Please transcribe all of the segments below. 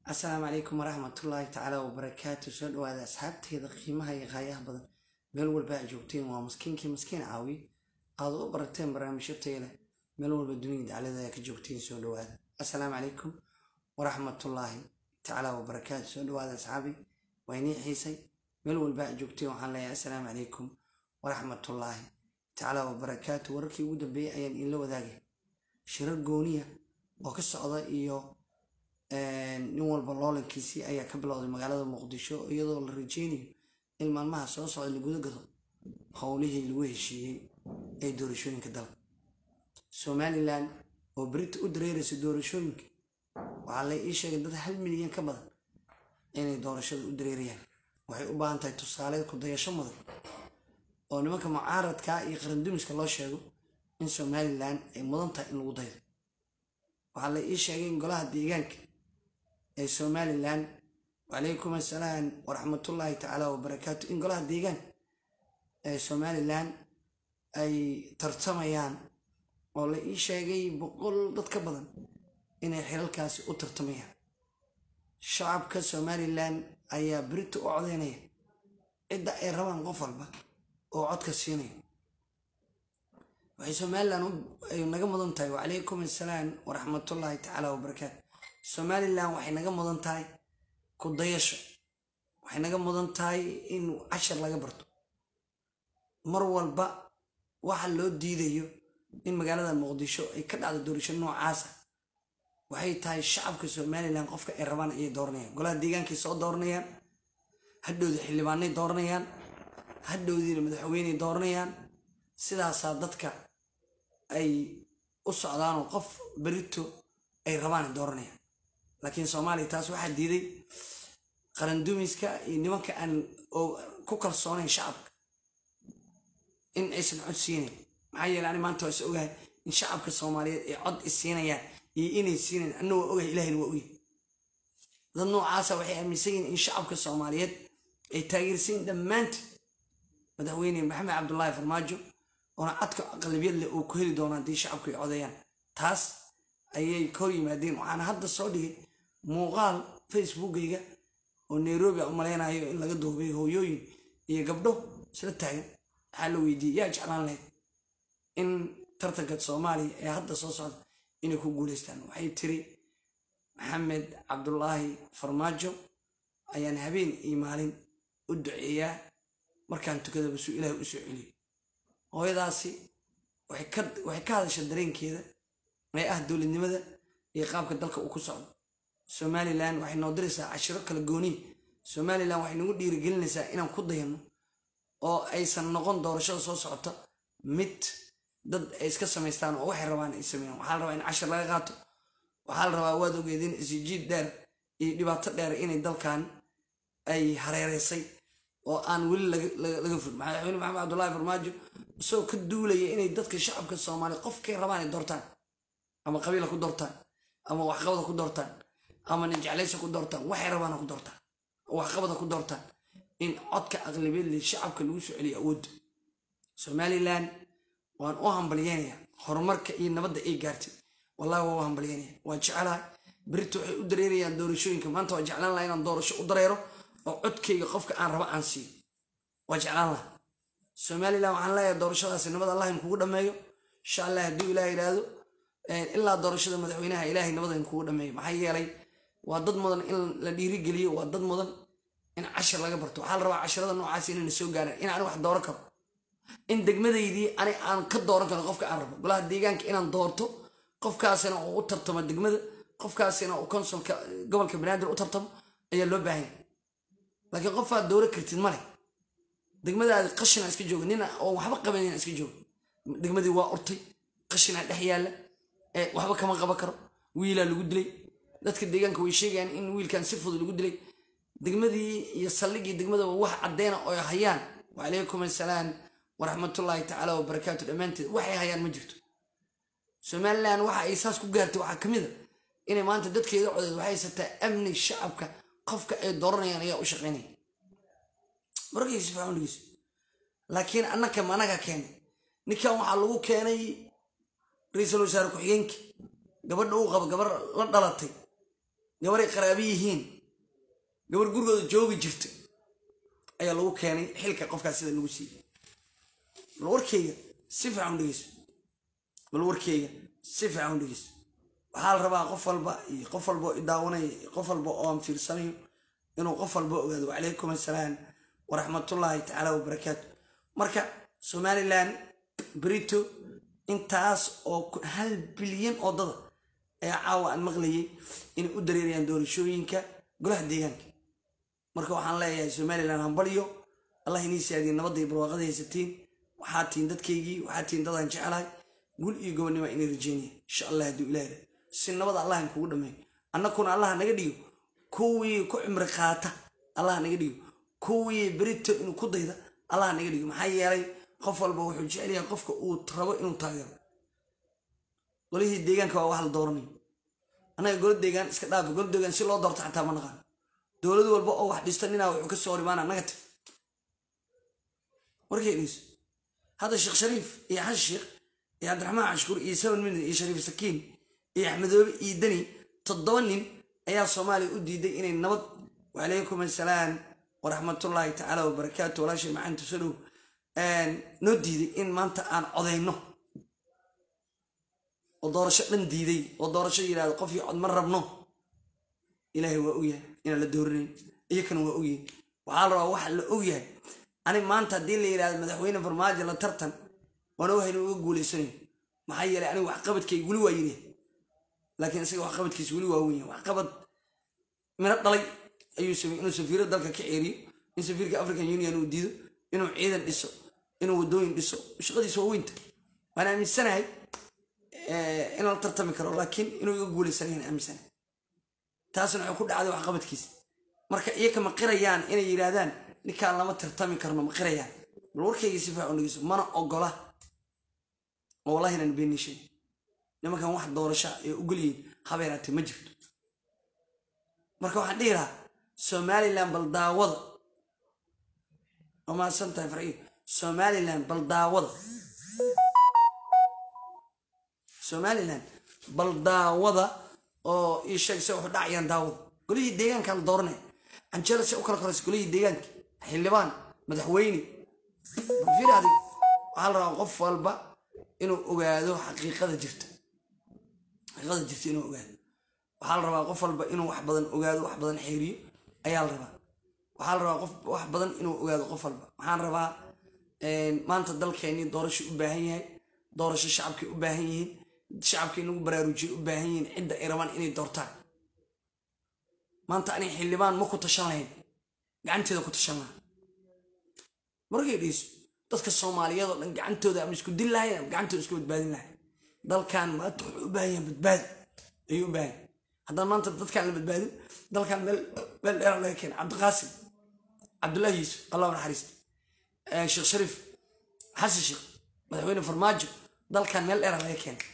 السلام عليكم ورحمة الله تعالى وبركاته. سؤال وهذا أصحابتي إذا قيمها يغاية بدن ملول بقى جوتين ومسكين كي مسكين عاوي قاضوا برتين برامج شبتيله ملول بالدنيا على ذاك جوتين. سؤال وهذا السلام عليكم ورحمة الله تعالى وبركاته. سؤال وهذا أصحابي ويني حيسي ملول بقى جوتين وحنا السلام عليكم ورحمة الله تعالى وبركاته. وركي ودا بي أيان إلا وذاك شرق جونية وقصة قضائية nin walba loolankiisii ayaa ka bilowday magaalada Muqdisho iyadoo la rajeynayo in maalmaha soo socda la guda galo howlihii lagu heshiiyay ee doorashooyinka dalka. Somaliland oo Brit u dareeraysa doorashooyinka waxaa la ii sheegay dad 1 milyan ka badan inay doorashada u dareerayaan. waxay u baahan tahay tusaale ku dayasho mudan oo nimanka mucaaradka iyo qarandumiska loo sheego in Somaliland ay mudan tahay in lagu dayo. waxaa la ii sheegay in golaha deegaanka Somaliland وعليكم السلام ورحمة الله تعالى وبركاته إن قلها ديجان Somaliland أي ترتميان والله إيش جاي بقول ضد كبدن إن حلال كاس وترتميان شعب كSomaliland أي بريت وعدينية إدى إيران غفل بقى وعد كسينية وهي Somaliland نجم مدن تاي. وعليكم السلام ورحمة الله تعالى وبركاته. Somaliland waxay naga mudan tahay ku dayasho, waxay naga mudan tahay in cashar laga barto. mar walba waxa loo diidayo in magaalada Muqdisho ay ka dhacdo doorasho noocaas ah waxay tahay shacabka Somaliland qofka ay rabaan ay dooranayaan. golaha deegaanka soo dooranayaan, hadhowda xildhibaanay dooranayaan, hadhowdiina madaxweyne dooranayaan. sidaas dadka ay u socdaan qof berito ay rabaan dooranayaan. laakiin Soomaaliya taas waxa diiday qarandumiska iyo nimanka aan ku kalsoonayn shacabka in aysan cod siinin. maxaa yeelay maanta waa ogahay in shacabka Soomaaliyeed ay cod siinayaan iyo inay siinayaan annagu ogahay Ilaahayna waa ogahay. dad noocaas waxay aaminsan yihiin in shacabka Soomaaliyeed ay taageersan dhammaantood madaxweyne Maxamed Cabdullaahi Farmaajo oo codka aqlabiyad leh oo ku heli doona hadii shacabku ay codayaan. taas ayay ka yimaadeen. waxaan hadda soo dhigay muuqaal Facebook-gayga oo Nairobi u maleynayo in laga duubay hooyooyin iyo gabdho isla taagan. waxaa la weydiiyay yaa jeclaan lahayd in tartanka Soomaaliya ee hadda soo socda inay ku guuleystaan. waxay tiri Maxamed Cabdullaahi Farmaajo ayaan habeen iyo maalin u duceeyaa markaan tukada bas Ilaahay u soo celiyo. hooyadaasi waxay ka hadashay dareenkeeda ee ah dowladnimada iyo qaabka dalka uu ku socdo. Somaliland waxay noo diraysaa cashiro kala gooni. Somaliland waxay nagu dhiirigelinaysaa inaan ku dayano oo aysan noqon doorashada soo socota mid dad ay iska sameystaan oo waxay rabaan ay sameeyaan. waxaa la rabaa in cashir laga qaato. waxaa la rabaa waad ogeedin isjiid dheer iyo dhibaato dheer inay dalkan ay hareereysay oo aan weli laga fur. madaxweyne Maxamed Cabdullaahi Farmaajo soo ka duulaya inay dadka shacabka Soomaaliyeed qofkay rabaan ay doortaan, ama qabiil ku doortaan, ama waxqabad ku doortaan, ama nijeclaysi ku doortaan, waxay rabaan ku doortaan, waxqabad ku doortaan. in codka aqlabiyad leh shacabka lagu soo celiyo awood. Somaliland waan u hambalyeynaya horumarka iyo nabadda ay gaartay. wallahi waan hambalyeynaya, waan jecelahay. berito waxay u dareerayaan doorashooyinka. maanta waan jeclaan lahaa inaan doorasho u dareero oo codkayga qofka aan rabo aan siiyo. waan jeclaan lahaa. Somaliland waxaan leeyahay doorashadaasi nabad Allah in kugu dhameeyo insha Allah haddii Ilaahay yiraahdo. ilaa doorashada madaxweynaha Ilaahay nabad in kugu dhameeyo. maxaa yeelay waa dad mudan in la dhiirigeliyo, waa dad mudan in cashir laga barto. waxaa la rabaa cashirada noocaas inay soo gaaraan in aan wax dooran karo, in degmadaydii aan ka dooran karo qofka aan rabo. golaha deegaanka inaan doorto qofkaasina uu u tartamo degmada, qofkaasina uu konsolka gobolka Banaadir u tartamo ayaa loo baahan yahay. laakiin qof aad dooran kartid male. degmadaada qashina iska jooga, nin oo waxba qabanayna iska jooga. degmadii waa urtay, qashina dhex yaala, waxba kama qaban karo. wiilaa lagu dilay. dadka deegaanka way sheegayaan in wiilkan si fudud lagu dilay. degmadii iyo saldhiggii degmada wax cadeena oo hayaan. وعليكم السلام ورحمة الله تعالى وبركاته. dhammaanteed waxay hayaan ma jirto. Somaliland waxa ay saas ku gaartay waxa kamid ah inay maanta dadkeeda codeed waxay haysataa amni shacabka qofka ay dooranayaan ayaa u shaqeynaya. markiis fahamliis laakiin annaka managa keenay ninkan waxa lagu keenay ra'iisul wasaare ku xigeenka gabadha uu qabo gabar la dhalatay gabaray qaraabi yihiin gabar gurigooda joogi jirta ayaa lagu keenay xilka qofkaas sida lagu siiyey bal warkeyga si fiican u dhegeyso waxaa la rabaa qof walba iyo qof walba oo idaawanaya qof walba oo aan fiirsanayo inuu qof walba ogaado wacalaykum assalaam waraxmatullaahi tacaala wabarakaatu marka somaliland بريتو intaas oo 1 bilyan oo dad ayaa caawa aan maqlayay in u dareerayaan doorashooyinka golaha deegaanka marka waxaan leeyahay Somaliland aan bariyo Allah inii siyaadiyo nabad iyo barwaaqo haysatiin waxaa tiin dadkeygii waxaa tiin dad aan jecelahay gul iyo gobonimo inay rajeeyeen insha Allah haduu ilaahay si nabad Allah aan kugu dhameeyo annakuna Allah naga dhigo kuwii ku cimri qaata Allah naga dhigo kuwii بريتو inuu ku dayda Allah naga dhigo maxay yeelay qof walba wuxuu jecel yahay qofka uu rabo inuu taageero golihii deegaanka waa wax la dooranay anaga gol deegaan iska dhaaf gol deegaan si loo doorto xataa ma naqaan dawlad walba oo wax dhistanina wuxuu ka soo rimaana negative warkeedis hada Sheekh Shariif iyo Sheekh iyo Cabdiraxmaan Ashkur iyo Saban min iyo Shariif Sakiin iyo Axmedoobe iyo Dani 7 nin ayaa Soomaali u diiday inay nabad wa alaykum assalaam wa rahmatullahi ta'ala wa barakatuh wala shay macaan tusado noo diiday in maanta aan codeyno oo doorasho dhan diiday oo doorasho yiraahdo qof iyo cod ma rabno ilaahay waa u yahay in la dooranay iyakana waa u yahay waxa la rabaa wax la og yahay ani maanta hadii la yiraahdo madaxweyne farmaajo la tartan wana waxay ugu guuleysanay maxay yeelay ani wax qabadkay wali waa yiri laakiin isaga wax qabadkiisa wali waa weyn wax qabad mina dhalay ayuu sameeyay inuu safiirada dalka ka ceeriyo in safiirka African Union uu diido inuu ciidan dhiso inuu wadooyin dhiso shaqadiisa waa weynta waana aaminsanahay in la tartami karo laakiin inuu iga guuleysanayaan aaminsanahay taasna waxa ku dhacday wax qabadkiisa marka iyaga ma qirayaan inay yiraahdaan ninka lama tartami karno ma qirayaan bal warkayga si fiican u dhigeyso mana ogola wallahi inaan beenishay nimankan wax doorasho ay u galiin habeeraatay ma jirto marka waxaan dhigaa Somaliland bal daawada وما سنتها فرعي Somaliland بلداوضة أو إيشك سووا داعيان داوض قولي ديجان كان دورنا أنشلة سووا كل كرس قولي ديجان حلبان مدحويني في هذه على غف البا إنه أجادو حقيقة جرت إنه أجاد وحال ربا غف البا إنه وحبضن أجادو وحبضن حيري أيال ربا waxaan rabaa qof wax badan inuu ogaado qof walba waxaan rabaa maanta dalkeeni doorasho u baahan yahay doorasho shacabkii u baahan yihiin shacabkii nagu baraarujiyo u baahan yihiin cidda ay rabaan inay doortaan maanta ani xildhibaan ma ku tashan lahayn gacanteeda ku tashan lahaa markay dhiiso dadka Soomaaliyeed oo dhan gacantooda ama isku dil lahayn ama gacantooda isku badbaadin lahayn dalkan maanta wuxuu u baahan yahay badbaad ayuu u baahan haddaan maanta dadkan la badbaadin dalkan meel dheer laga keenay Cabdiqaasim عبد الله يوسف الله يرحمه شيخ شريف حسن شيخ مدحوينه فرماجو دال كان ميل اير لا كان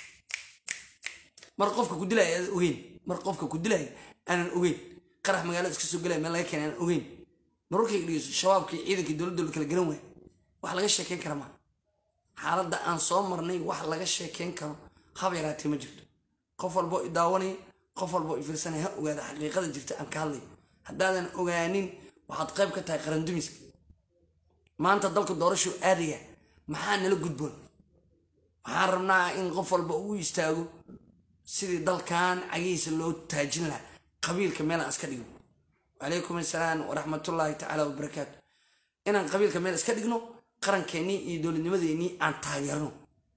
مرقفك كدلاي اوغين مرقفك كدلاي انا اوغين قرح مغالد اسك سو غلاي ميل لا كان انا اوغين مركي ديس شبابكي ciidanka dawladda kala garan way wax laga sheekeen kara ma xaaladda aan soo marnay wax laga sheekeen karo habeeraatay ma jirto qof walbo idaawanay qof walbo ifirsanay ha ogaada xaqiiqada jirta aan ka hadlay hadaadan ogaanin waxaad qayb ka tahay qaran dumiska maanta dalka doorasho aadiga maxaa nala gudboon waxaan rabnaa in qof walba uu istaago sidii dalkan cagiisa loo taajin lahaa qabiilka meel aan iska dhigno wacalaykum assalaam waraxmatullaahi tacaala wabarakaatu inaan qabiilka meel iska dhigno qarankeennii iyo dowladnimadeennii aan taageerno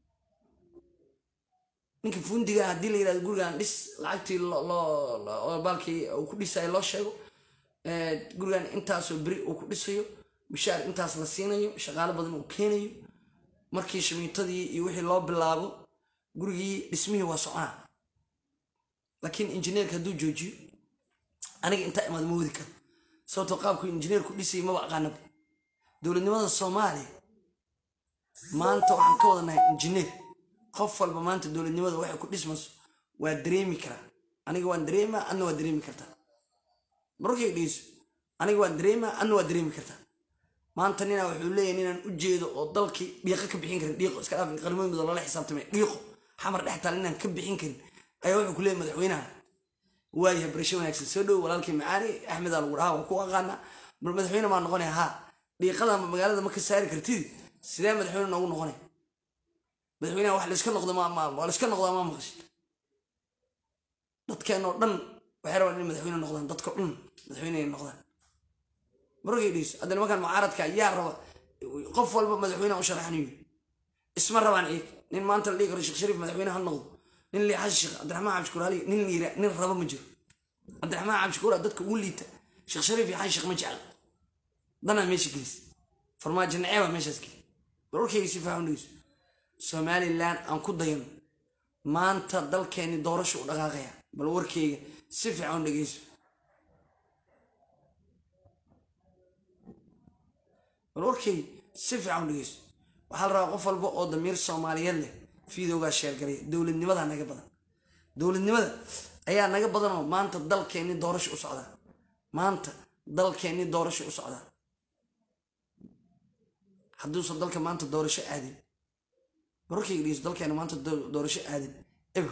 ninka fundiga haddii la yidhahdo gurigaan dhis lacagtii baalkii uu ku dhisay loo sheego gurigan intaasoo beri uu ku dhisayo bishaar intaas la siinayo shaqaale badan uu keenayo markii shamiitadii iyo wixii loo bilaabo gurigii dhismihii waa soconaa laakiin injineerka hadduu joojiyo aniga intaa imaad ma wadi karo sababtoo qaabku injineerku dhisay maba aqaanaba dowladnimada Soomaaliya maanta waxaan ka wadanahay injineer qof walba maanta dowladnimada waxay ku dhismayso waa dareemi karaa aniga waan dareemaa adna waa dareemi kartaa markay dhiiso aniga waan dareemaa adna waa dareemi kartaa maanta nina wuxuu leeyahay inaan u jeedo oo dalkii dhiiqo ka bixin karin dhiiqo iska dhaaf qarmoomida lala xisaabtamay dhiiqo xamar dhextaal inaan ka bixin karin ayaa wuxuu ku leeyahay madaxweynaha وايه برشا وناكسن سودو ولكن معاني احمد الغراها وكو اقانا بل مدحوينه ما نقوني ها ديقada magaalada ma ka saari kartid sidee madaxweyne noogu noqonay madaxweynaha wax la iska noqdo ma la iska noqdo ma maqash dadkeen oo dhan waxay rabaan in madaxweyne noqdaan dadka dhan madaxweyne noqdaan margeedis adana markan mucaaradka ayaa raba qof walba madaxweyne u sharaxnayo isma rabaan nin maanta la dhigay Sheekh Shariif madaxweyne ha noqdo nin li xash Abdurrahmaan Cabdi Hali nin raba ma jiro Abdurrahmaan Cabdi dadka uu liita Sheekh Shariif yahay Sheekh ma jecel dana meeshii gees farmaajo naceeba meeshaski warkayga si faahfaahis Somaliland aan ku dayan maanta dalkeeni doorasho u dhaqaaqaya bal warkayga si fiican dhageyso bal warkayga si fiican dhageyso waxa la rabaa qof walba oo damiir Soomaaliyeed leh fiidooga sheer garay dawladnimada naga badan dawladnimada ayaa naga badan oo maanta dalkeeni doorasho u socda maanta dalkeeni doorasho u socda hadduu soo dalka maanta doorasho aadin markii dhiis dalkeena maanta doorasho aadin ebo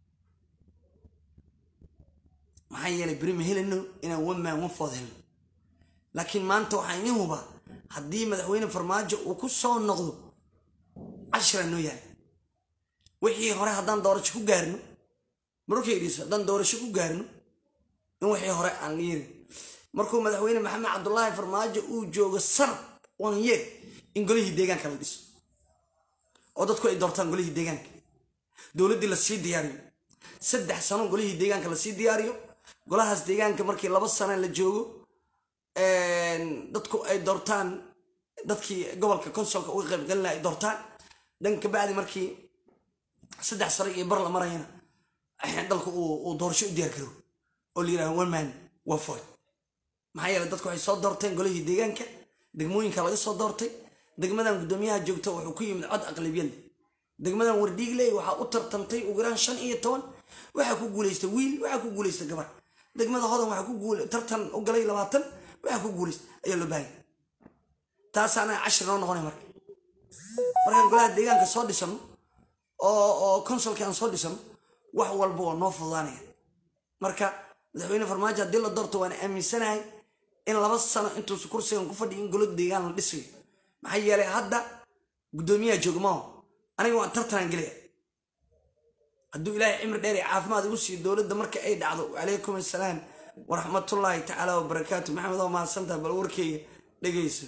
maxay yeelay bari ma helino inaan wamaan fadhil laakiin maanta waxaan in huba haddii madaxweyne farmaajo uu ku soo noqdo 10 noo yahay wixii hore haddaan doorasho ku gaarno markii dhiis haddaan doorasho ku gaarno in wixii hore aan leeyahay markuu madaxweyne maxamed cabdullaahi farmaajo uu joogo sar 1 year in golihii deegaanka la dhiso oo dadku ay doortaan golihii deegaanka dawladii la sii diyaariyo 3 sano golihii deegaanka la sii diyaariyo golahaas deegaanka markii 2 sano la joogo dadku ay doortaan dadkii gobolka konsolka uga qayb galinay doortaan dhanka baadi markii 3 sano iyo bar la marayna dalku uu doorasho u diyaar garo oo liirahan one man one vote maxay yeelay dadku ay soo doorteen golihii deegaanka degmooyinka laga soo doortay degmadan gudoomiyaha joogto wuxuu ku yimid cod aqlabiyad degmadan Wardhiigley waxa u tartantay ugu yaraan 15 waxa ku guuleystay wiil waxa ku guuleystay gabar degmada hodan waxa ku guuleystay tartan u galay 20 waxa ku guuleystay ayaa loo baahay taas ana 10 noo noqonay markaan golaha deegaanka soo dhisan oo konsolka aan soo dhisan wax walba oo noo fududaanaya marka madaxweyne farmaajo hadii la doorto waan aaminsanahay in 2 sano intuu kursigan ku fadhiyo in golada deegaan la dhisay maxay yeelay hadda gudoomiyaha joogmo aniga waan tartan galay hadduu ilaahay cimri dheer iyo caafimaad ugu sii dawladda marka ay dhacdo alaykum assalaam wa rahmatullahi ta'ala wa barakatuh maxamed oo ma santa bal warkayga dhageyso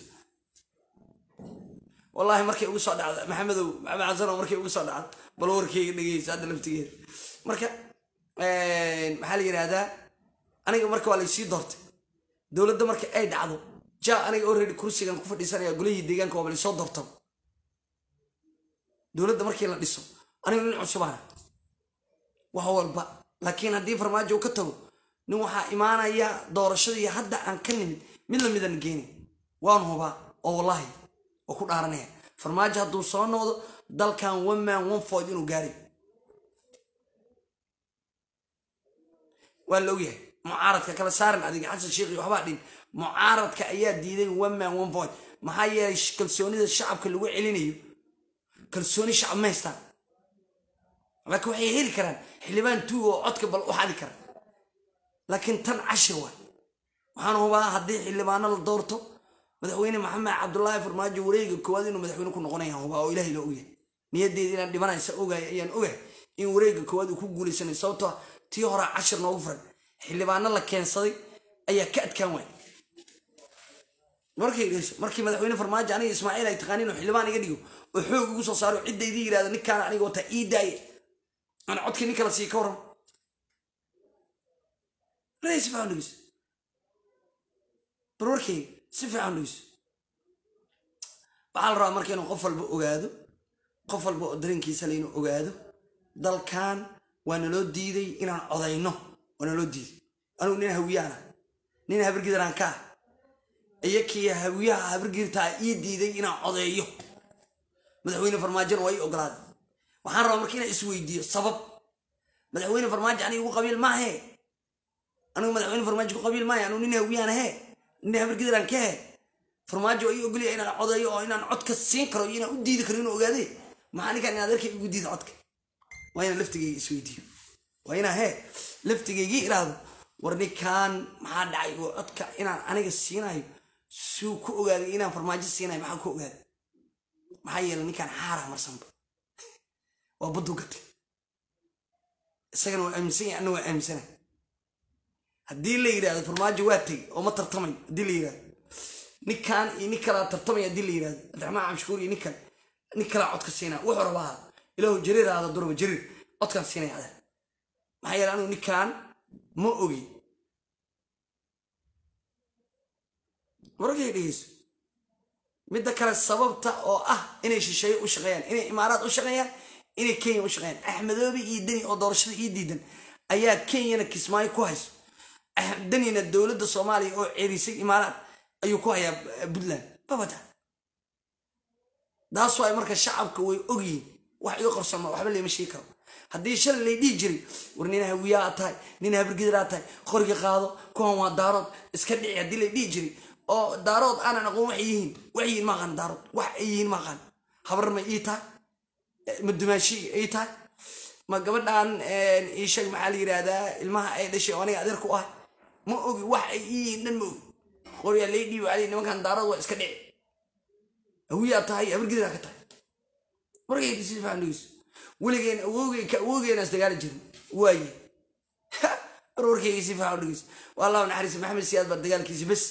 wallahi markay ugu soo dhacdo maxamed xasan markay ugu soo dhacdo bal warkayga dhageyso hadda laftigeeda marka maxaa la yiraahdaa aniga marka waa la sii doortay dawladda marka ay dhacdo jaa aniga already kursigan ku fadhiisanaya golihii deegaanka waa la soo doortay dawladda markii la dhiso aniga nin cusubana wax walba laakiin haddii farmaajo ka tago nin waxa imaanaya doorashadii hadda aan ka nimid mid la midan geeni waan huba oo wallahi oo ku dhaaranaya farmaajo hadduu soo noqdo dalkan one man one vote inuu gaaray waa la ogyahay mucaaradka kala saaran adiga xasan sheekhi waxba dhin mucaaradka ayaa diiday one man one vote maxaa yeelay kalsoonida shacabka lagu celinayo kalsooni shacab ma haystaan laakiin waxay heli karaan xildhibaan tuugo oo codka bal u xadi kara laakiin tan 10 waxaan hubaa haddii xildhibaano la doorto madaxweyne maxamed cabdullaahi farmaajo wareega koowaad inuu madaxweyne ku noqonayo hubaa oo ilaahay la ogyahay niyadeeda inaan dhimanaysa ogaay ayaan ogahay in wareega koowaad uu ku guuleysanay sababtoo tii hore 10 noogu furan xildhibaano la keensaday ayaa ka adkaan waay markii madaxweyne farmaajo aniga Ismaaciil ay taqaaniin oo xildhibaan iga dhigo oo xoog ugu soo saaro ciidaydii yiraahdo ninkaan aniga wata ii daay أنا عدك نيكلا سي كورم ليش فعلوس بروركي سيف عندوس بعال رأى مركين قفل بأوجاده قفل بأدرينكي سلينو أوجاده دل كان وأنا لو ديدي إن عضينه وأنا لو ديدي أنا نين هويانا نين هبرجي درانكا أيكي هويا هبرجي تاع ديدي إن عضيه مدحوين فرماجر وأي أقلاد waxaan rabaa markii is weydiiyo sabab madaxweyne farmaajo anigu qabiil ma ahe anigu madaxweyne farmaajo qabiil ma ahe anigu nin hawiyaan ahe nin habargidan ka ahe farmaajo ay ogol yahay inaan codayo oo inaan cod ka siin karo inaan u diidi karo inuu ogaade maxaa ninkan inaad arkay ugu diido codka waa inaan laftigay is weydiiyo وهنا هي لفتيجي إرادة ورني كان ما دعي وأتك إنا أنا السيناي سو كوجا إنا فرماج السيناي ما كوجا ما هي لأني كان حارة مرسم وبدو قتل السجن أمسية أنه أمسنة هدي اللي يراد فرماج واتي وما ترتمي هدي اللي يراد نكان نكلا ترتمي هدي اللي يراد الدعماء عم شكوري نكلا عطك السينا وحربها إله جرير هذا الضرب جرير عطك السينا هذا ما هي لأنه نكان مؤوي ورجع ليس متذكر السبب تا أو إني شيء وشغيان إني إمارات وشغيان إني كين وشغيان أحمد أبي يدني أو دارش يديدن أيا كين كسماي كويس أحمدني إن الدولة الصومالية أو عريسي إمارات أيو كويا بدلان بابدا ده سواء مركز الشعب كوي أجي واحد يقرص ما واحد اللي مشي كم هدي شل اللي يجري ورنينا هوياتها نينا برجراتها خرج قاضو كون ودارود اسكدي هدي اللي يجري أو دارود أنا نقوم وحيين ما غن دارود وحيين ما غن خبر ما إيتا مدمشي إيتا ما قبل أن يشجع محلي هذا الماء أي شيء وأنا قادر كواه مو أجي وحيين نمو خرج اللي يجي وعلي ما كان دارود واسكدي هوياتها هي برجراتها ورجع يصير فانوس ولكن وجين استقال جن واي رورك يصير فانوس والله نحرس محمد سياد بردقال كيس بس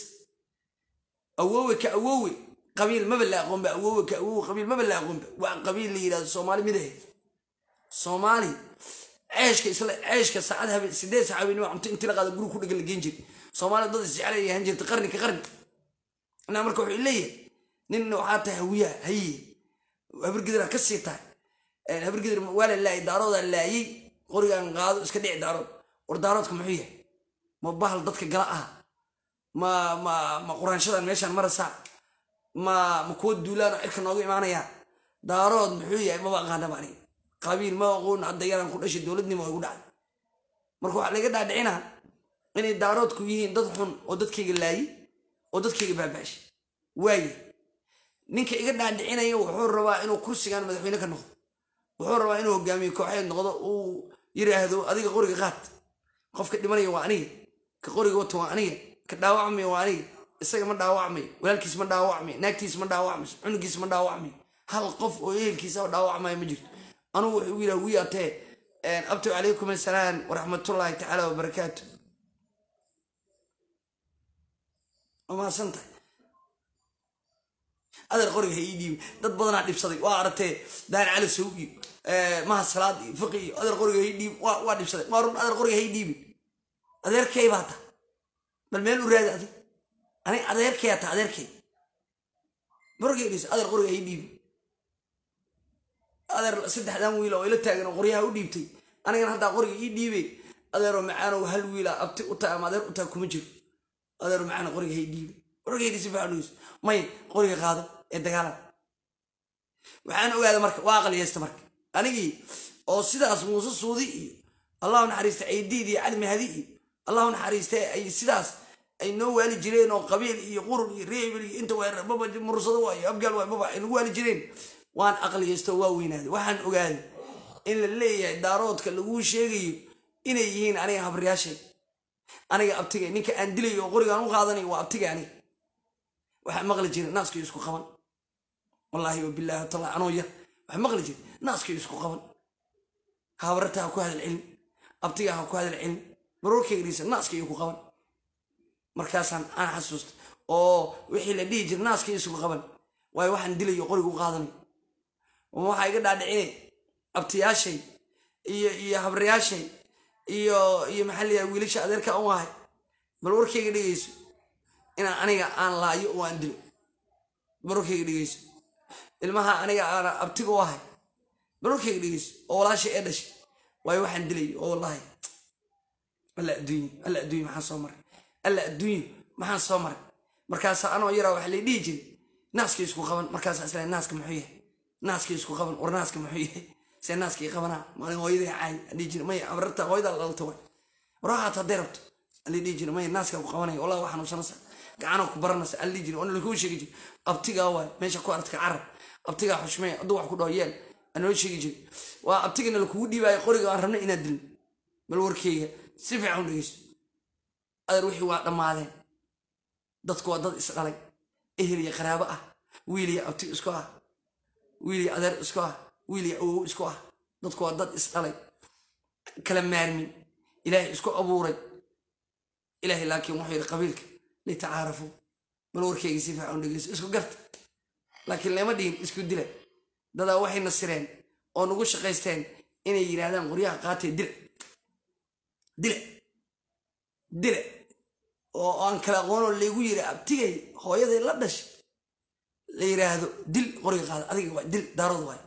أووي قبيل ما بلا قوم بأووي قبيل ما بلا قوم وقبيل اللي إلى الصومالي مده صومالي عيش كساعدها سديس عابين وعم تنتلقى هذا جروك كل الجنجي صومالي ضد الزعل يهنجر تقرني كقرن أنا أمركوا إليه ننو حتى هوية هي وهبرقدر كسيتها هبرقدر ولا لا دارود لا يي قريان قادو اسك ديع دارود وردارودكم محيه ما بحال dadka galaa ma quraanshadan meeshan marasa ma ku duulaan ilka noogu imaanaya daarood muxuu yahay ma baqaana bani qabiil ma aqoon hadayaan ku dhashay dawladnimo ay ku dhacay marka waxa laga dhaadhicina inay daaroodku yihiin dad xun oo dadkayga laayay oo dadkayga baabaashay way ninka iga dhaadhicinayo wuxuu rabaa inuu kursigan madaxweyne ka noqdo wuxuu rabaa inuu hogaamiyo kooxeed noqdo uu yiraahdo adiga qoriga qaad qofka dhimanaya waa aniga ka qoriga wato waa aniga ka dhaawacmay waa aniga isaga ma dhaawacmay walaalkiis ma dhaawacmay naagtiis ma dhaawacmay cunugiis ma dhaawacmay hal qof oo ehelkiisa dhaawacmay ma jirto anu wuxuu yiraahdo wiyaatee abtu alaykum assalaam wa rahmatullahi ta'ala wa barakatuh ama santa هذا القرية هيدي ضد بدنا عدي بصدق وعرته دار على سوقي ما الصلاة فقي هذا القرية هيدي وعدي بصدق ما رون هذا القرية هيدي هذا الكي باتا بالميل وراد هذا أنا هذا الكي هذا الكي برجع ليس هذا القرية هيدي هذا سد حدام ويلا ويلا تاجر القرية هودي بتي أنا كان هذا القرية هيدي بي هذا رو معانا وهل ويلا أبتي أتا ما در أتا كمجر هذا رو معانا القرية هيدي برجع ليس فعلوس ما قرية هذا الدجال وعن وهذا مرك واقل يستمر أنا أو سداس موسى السعودي الله نحرست أيدي علم هذه الله نحرست أي سداس أي نوال جرين أو قبيل يقول ريبلي أنت وين بابا مرصد واي أبقى بابا نوال جرين وان أقل يستوى وين هذا وحن وقال إن اللي دارات كلو شيء إن يجين أنا هبرياشي أنا أبتجي نك أندلي وقولي أنا قاضني وأبتجي يعني وحن مغلي جرين الناس كيسكو خمن والله وبالله طلع أنا وياه مغلي جد ناس كي يسقوا قبل هاورتها كو هذا العلم أبتيها كو هذا العلم بروك يجلس الناس كي يسقوا قبل مركزا أنا حسست أو وحي لدي جد ناس كي يسقوا قبل واي واحد دلي يقول قاضني وما حيقدر على عيني أبتيها شيء يهبريها شيء محلي ويلش أدرك أواي بروك يجلس أنا لا يؤمن دلي بروك يجلس المها أنا أبتقى واحد بروك يجلس ولا شيء أدش واي واحد دلي والله ألا أدوي محن صمر ألا أدوي محن صمر مركز أنا ويرى وحلي ديجي ناس كيسكو خبن مركز أصلا الناس كمحيه ناس كيسكو خبن ورناس كمحيه سين ناس كي خبنا ما أنا وايد عاي ديجي ما أمرت وايد على الطوي راحت ضربت اللي ديجي ما الناس كيسكو خبنا والله واحد وصنص كأنا كبرناس اللي يجي وأنا اللي كوش يجي أبتقى واي ماشي كوارتك عرب أبتقى حشمي أضوع كده يال أنا وش يجي وأبتقى إن الكودي بقى يقولي أنا رمنا إن الدل bal warkeyga si fiican u dhegeyso adeer wixii waa dhammaadeen dadku waa dad isdhalay ehel iyo qaraabo ah wiil iyo abti isku ah wiil iyo adeer isku ah wiil iyo awow isku ah dadku waa dad isdhalay kala maarmin ilaahay isku abuuray ilaahay laakiin wuxuu yidhi qabiilka litacaarafu bal warkeyga si fiican u dhegeyso isku garta laakiin lama dhihin isku dila dadaa waxay nasireen oo nagu shaqaysteen inay yidhaahdaan qoryaha qaatee dile oo aan kala aqoonoo laygu yiri abtigay hooyaday la dhashay la yiraahdo dil qoriga qaada adiga waa dil daarood waay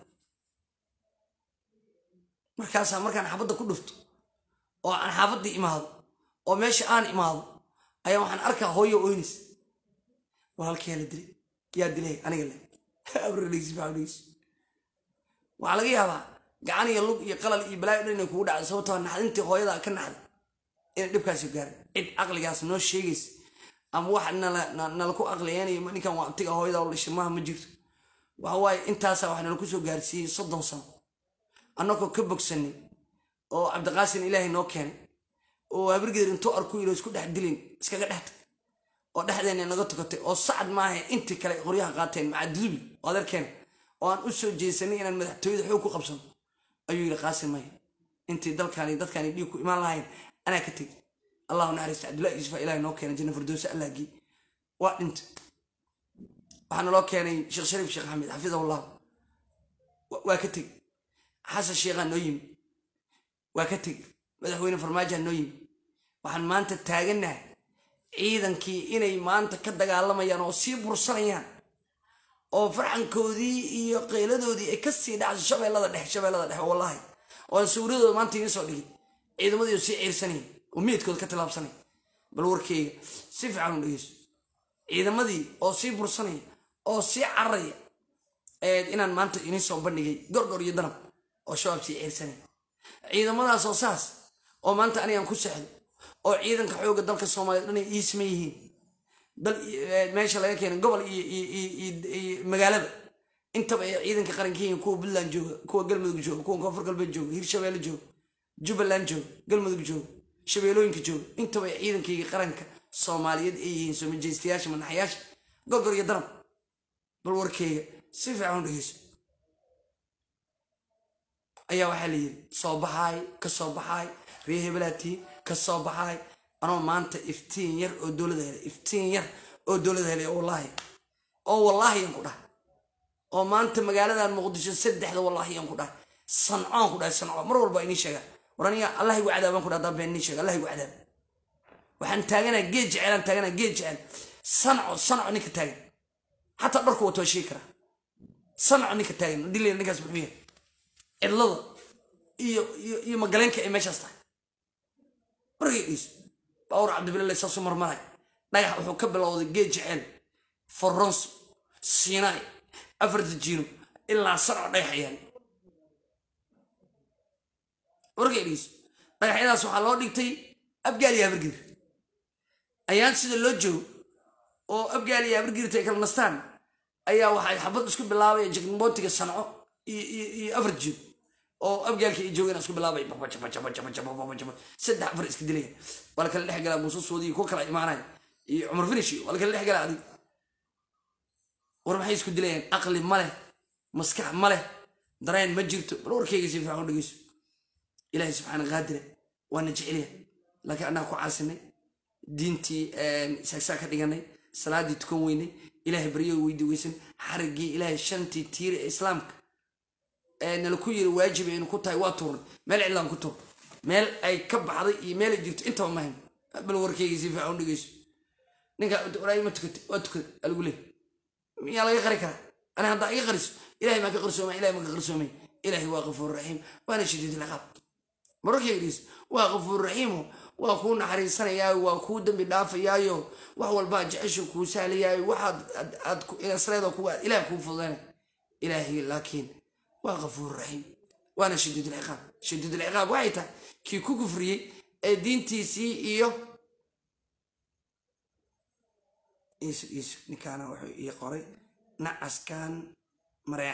markaan xabadda ku dhufto oo aan xaafadii imaado oo meesha aan imaado ayaa waxaan arkaa hooyo oynis walaalkay la dilay yaa dilay aniga le abrigis waxaa laga yaabaa gacan iyo lug iyo qalal iyo balaayo dhan inay kugu dhacdo sababtoo naxdintii hooyada ka naxday inay dhibkaasi gaaro cid aqligaas noo sheegaysa ama wax nala ku aqliyeenayo ninkan waa abtiga hooyada oo dhashay maaha ma jirto waxa waaye intaasaa wax nala ku soo gaarsiiyey 30 sano annagoo ka bogsanay oo cabdiqaasin ilaahay noo keenay oo habargeed intuu arku ilo isku dhex dilin iskaga dhex tag oo dhexdeena naga tukatay oo sacad maaha intii kale qoryaha qaateen macadubi oo adeerkeen oo aan u soo jeesanay inaan madaxtooyada xoog ku qabsano ayuu yiri qaasim may intii dadkani dhiig ku imaan lahayn أنا كتير الله نعرف عبد الله يوسف إلهي نو كان جنة فردوس ألاقي وأنت وحنا لو كان شيخ شريف شيخ حميد حفظه الله وكتير حسن الشيخ النويم وكتير مدحوين فرماجة النويم وحن ما أنت تاجنا إذا كي إني ما أنت كدق على ما ينوصيب برصانيا أو فرحان كودي يقيل دودي إكسي دع الشباب الله ده والله وسوري ما أنت يسولي ciidamadii si ciirsanay oo meedkood ka talaabsanay bal warkeyga si fiican u dhigeyso ciidamadii oo si bursanay oo si carray inaan maanta inay soo bandhigay gorgor iyo danab oo shabaab si ciirsanay ciidamadaas oo saas oo maanta anigaan ku saxdo oo ciidanka xooga dalka Soomaaliyeed dhan ay ismeeyeen dal meesha laga keenay gobol iyo magaalada intaba ciidanka qarankiisa kuwa Puntland jooga kuwa Galmudug jooga kuwa Koonfur Galbeed jooga Hirshabeelle jooga Jubbaland jooga galmudug jooga shabeelooyinka jooga intaba ciidankayga qaranka Soomaaliyeed ay yihiin soo majeystayaasha madaxyaasha gorgor iyo darab bal warkeyga si fiican u dhegeyso ayaa waxaa la yiri soo baxay ka soo baxay reeheblaati ka soo baxay anoo maanta iftiin yar oo dowladda helay wallahi aan ku dhahay oo maanta magaaladan Muqdisho saddexda wallahi aan ku dhahay sancaan ku dhahay sanco mar walba inii sheega ورانيا الله يقعد أبان كنا ضابين نيشة الله يقعد أبان وحن تاجنا جيج عيلان تاجنا جيج عيل صنعوا نيك تاجن حتى بركوا توشيكرا صنعوا نيك تاجن دي اللي نجاز بحمية اللض يو مقالين كإيماش أصلا برجيس باور عبد بالله يسوس مرماي نايح وحكب الله جيج عيل فرنسا سيناء أفرد الجنوب إلا صنعوا نايح يعني wargeeliis dhagaxyadaas waxa loo dhigtay abgaaliya burgir ayaan sida loo joogo oo abgaaliya burgirtay kala nastaan ayaa waxay xabad isku bilaabay jigmoontiga sanco iyo afarji oo abgaalka ay joogeen isku bilaabay saddex afar iska dilay wala kala dhex galaa muusoo soodii ku kala imaanay iyo Umar Finishi wala kala dhex galaa adig war maxay isku dilayeen aqli male maskax male dareen ma jirto bal warkeyga si fiican u dhigeyso إلهي سبحانه قادر وأنا جعله لكن أنا أكو عاصمي دينتي ساكساك ديغاني صلاة دي تكون ويني إلهي بريو ويدي ويسن حرقي إلهي شنتي تير إسلامك نلكوير واجب إنه كنت هيواتور مال إعلان كتور مال أي كب عضي مال جبت أنت ومهم بالوركي يزي في عون دقيس نيكا أراي ما تكت أقول ليه يلا يغرك أنا هذا يغرس إلهي ما كغرسومي إلهي ما كغرسومي إلهي واغفور رحيم وأنا شديد العقاب مركي يجلس وغفور رحيم وأكون حريصنا يا وأكون دم بدافع يا وهو الباج عشوا كوسال يا واحد إلى سرير كوا إلى كوفلنا إلهي لكن وغفور رحيم وأنا شديد العقاب وايتا كي كفري الدين تيسي إيش نكانا وحي يقري نعس كان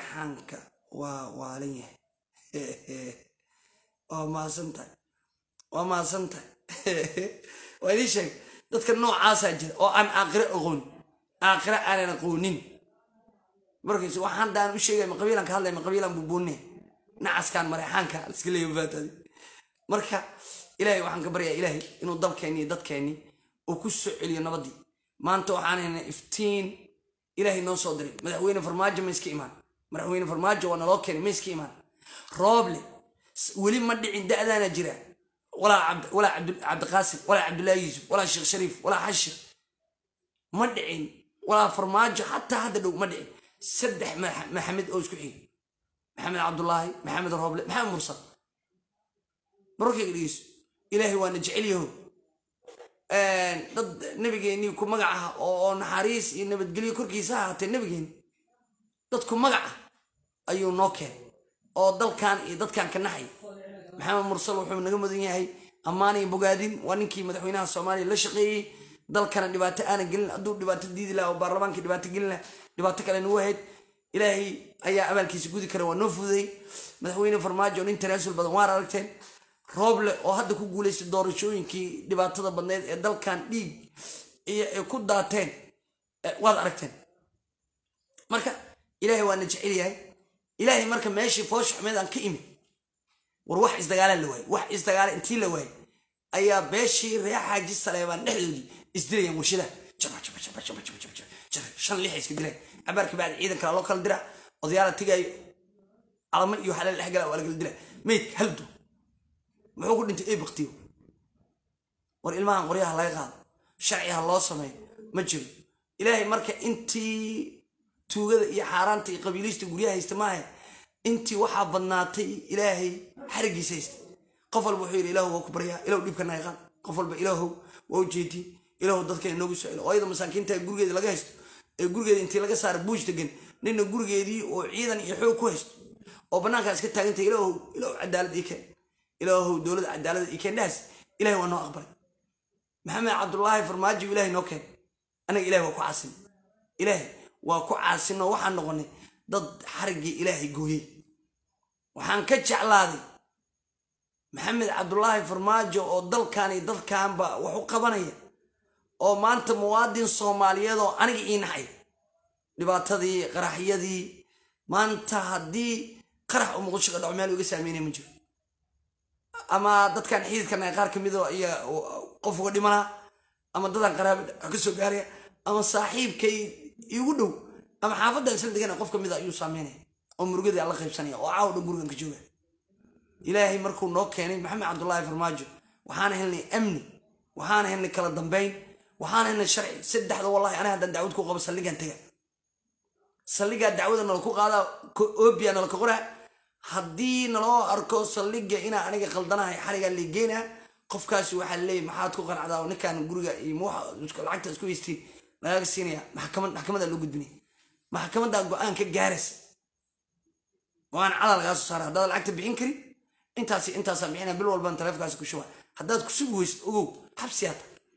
مريحانك وعليه ما سنتي وما سنت وإذا شيء تذكر نوع عساجر أو أن أقرأ أنا نقولين مركز وحنا دان وشيء من قبيلة كهذا من قبيلة ببوني نعس كان مريحان كان سكلي وفات مركا إلهي وحنا كبريا إلهي إنه ضب كأني ضد كأني وكسر علي نبضي ما أنتوا عنا إفتين إلهي نو صدري مدحوين فرماجة مسك إيمان مدحوين فرماجة وأنا لوكني مسك إيمان رابلي ولي مدعي عند أذان جرا ولا عبد القاسم ولا عبد الله يوسف ولا الشيخ شريف ولا حشر مدعين ولا فرماجة حتى هذا لو مدعي سدح محمد أوسكحي محمد عبد الله محمد الرابلي محمد مرسل بروكي قديس إلهي وأنا جعليه ضد نبيجيني وكم مجعها أو نحاريس إن بتقولي كركي ساعة النبيجين ضدكم مجعة أيو نوكل أو ضد كان كنحي محمد مرسل وحمد نجم الدنيا هي أماني بقادين وانكي مدحوينها الصومالي لشقي ضل كان دبات أنا قلنا أدور دبات الديد لا وبرلمان كدبات قلنا دبات كلا نوهد إلهي أي أمل كيس جودي كلا ونفذي مدحوين فرماجة ونتناسل بدوار ركتين روبل oo hadda ku guuleystay doorashooyinkii dhibaatada badneed ee dalkan dhiig iyo ku daateen waad aragteen marka ilaahay waa jecel yahay ilaahay marka meeshii foosh xameed aan ka imi war wax isdagaal la waay wax isdagaal intii la waay ayaa beeshii reexaaji Saleebaan dhexdoodii isdirayeen warshada shan lix iska diray abarka baad ciidanka loo kala dira odayaal tigay alama iyo xalal dhexgal waa la kala dira meed haldu محوك أنت إيه بقتيو والإلمان قريها لا يغاد شرعيها الله سمي مجري إلهي مركا أنتي توجد يا حارانتي قبيليستي قريها يستمعي أنتي وحا بناتي إلهي حرقي سيست قفل بحير إله وكبريها إله وديب كان يغاد قفل بإله ووجيتي إله ضدك إنه سؤال وأيضا مثلا كنت الجرجة دي لقيت الجرجة أنت لقى صار بوج تجن لأن الجرجة دي وعيدا يحوك كويس وبناك أسكت أنت إله عدالة ديك إلهه دولة عدالة إكين ناس إلهي وأنا أخبر محمد عبد الله فرماجي إلهي نوكين أنا إلهي وكو عاصم إلهي وكو عاصم وحان نغني ضد حرقي إلهي قوي وحان كتش على محمد عبد الله فرماجي ودل كان وحو قبانية وما أنت موادين صومالية دو أنا إين حي لباتا دي قرحية دي ما أنت هدي قرح ومغشق العمال وقساميني منجو أما ضد كان حيد كان يقار كميدو يا قفوا دمنا أما ضد قراب كسو قارية أما صاحب كي يقولوا أما حافظ ده سلدي كان قف كميدو يوصامينه ومرقدي الله خيب سنية وعاود مرقن كجوه إلهي مركو نوك يعني محمد عبد الله فرماجو وحانا هني أمني وحانا هني كلا ضمبين وحانا هني الشرعي سد هذا والله أنا هذا دعوتكم قبل سلقة انتهى سلقة دعوة أنا لكو هذا أوبي أنا لكو قرأ haddii naloo arko saldhigga ina aniga qaldanahay xariga ligeena qofkaas waxa leeyahay maxaad ku qanacdaa ninkan guriga iyo lacagta isku haystii laga siinaya maxkamadda loo gudbinay maxkamadda go'aan ka gaaras waan cala laga soo saaray haddaad lacagta bixin kari intaas bixina bil walba taleefankaas ku shuba haddaad ku sugu weysid ogow xabsiyaad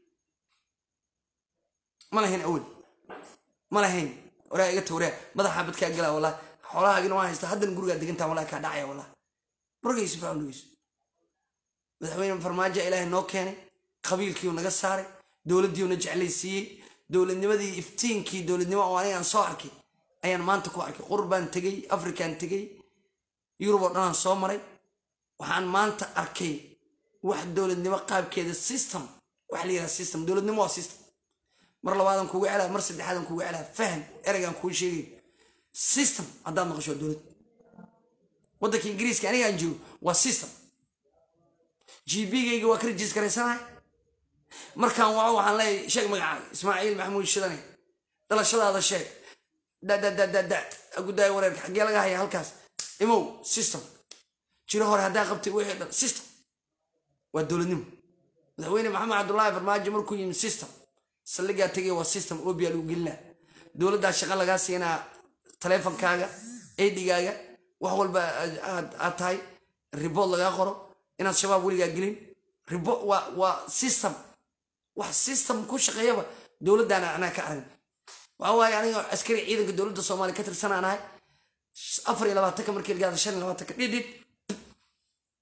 ma lahayn awal ma lahayn waraa iga tawraa madaxa badka gala wallahi xoolaha agina waan haysta haddan guriga degantaa wallahi ka dhacaya wallahi markaysi faan luis madaxweyne farmaajo ilaahay noo keenay qabiilkii naga saaray dawladii na jeclaysiiyay dawladnimadii iftiinkii dawladnimo oo aan soo arkay ayaan maanta ku arkay qurbaan tagay afrikaan tagay yurub dhan soo maray waxaan maanta arkay wax dawladnimo qaabkeeda system wax la yiraahdo system dawladnimo waa system mar labaadan kugu celaa mar saddexaadan kugu celaa faham eraygan ku sheegay system haddaan maqasho dawlad waddanka ingiriiska aniga aan jiro waa system GB-gayga waa ka register garaysanahay markaan waxaan leeyahay sheeg magacaaga Ismaaciil Maxamuud Shidane dhalashadaada sheeg da agudaay wareerka xagee laga haya halkaas imow system jiro hore haddaa qabtay wixii dhan system waa dawladnimo madaxweyne maxamed cabdullaahi farmaajo markuu yimi system saldhiggaa tegay waa system obiya lagu gelinaa dawladdaa shaqo lagaa siinaa taleefankaaga eedhigaaga wax walba aad tahay report lagaa qoro inaad shabaab weligaa gelin report waa system wax system ku shaqeeyaba dawladdaana anaa ka aragn waxa waaye aniga askari ciidanka dawladda Soomaaliya ka tirsananahay 24 markii la gaado 25 dhidhid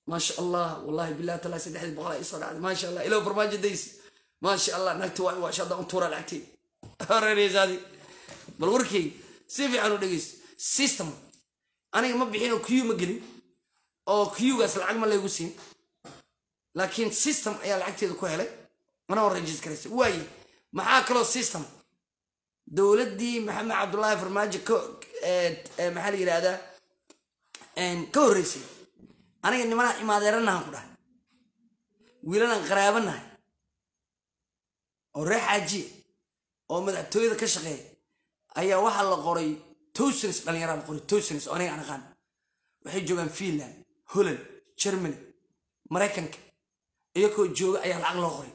ما شاء الله والله بالله تعالى سيد حد بقى يصير ما شاء الله إلى برمجة ديس ما شاء الله نكتوا واشهد أن تورا العتيب هرني زادي بالوركي سيفي عنو دقيس سيستم أنا ما بحينه كيو مجري أو كيو قاس العقم اللي يقصين لكن سيستم أي العتيب كويله أنا ورجيز كريس واي معاكلو سيستم دولتي محمد عبد الله فرماجة محل هذا إن كوريسي أنا إني ما إمادرنا كده ويلنا قرابنا أو رحاجي أو مدعتوي ذا كشغي أي واحد لقوري توسنس قال يرام قوري توسنس أنا خان وحيد جوان فينلاند هولند جرماني مريكانك يكو جوج أي العقل لقوري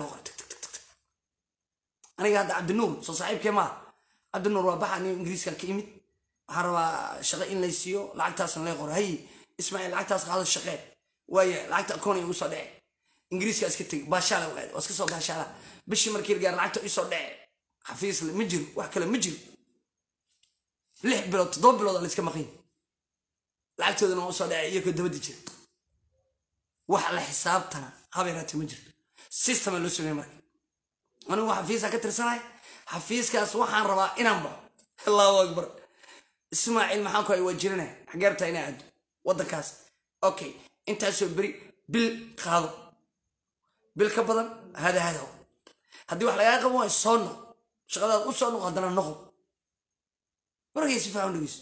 أنا قاعد عبد النور صاحب كمان عبد النور وباح أني إنجليزي كيمت هروا شغالين ليسيو لعكتاس لا يقول هي اسمعي لعكتاس هذا الشغال ويا لعكت أكون يوصل ده إنجليزي أسكتي باشالة ولاد واسكسو باشالة بشي مركير جار لعكت يوصل ده حفيظ المجري وحكلا مجري ليه بلو تضرب بلو اللي سكمقين لعكت هذا نوصل ده يكو دبدي وحلا حسابتنا هابيرات مجري سيستم اللي سوي مركي أنا وحفيظ أكتر سنة حفيظ كاس وحن ربا إنام الله أكبر اسماعيل محاكو أي وجرنا حجرتها هنا عد وضع كاس أوكي أنت أسوي بالقاضي بالكبضن هذا هو هدي واحد لا يقوم الصون شغلات الصون وقدرنا النقل ورجيس يفهم لجيس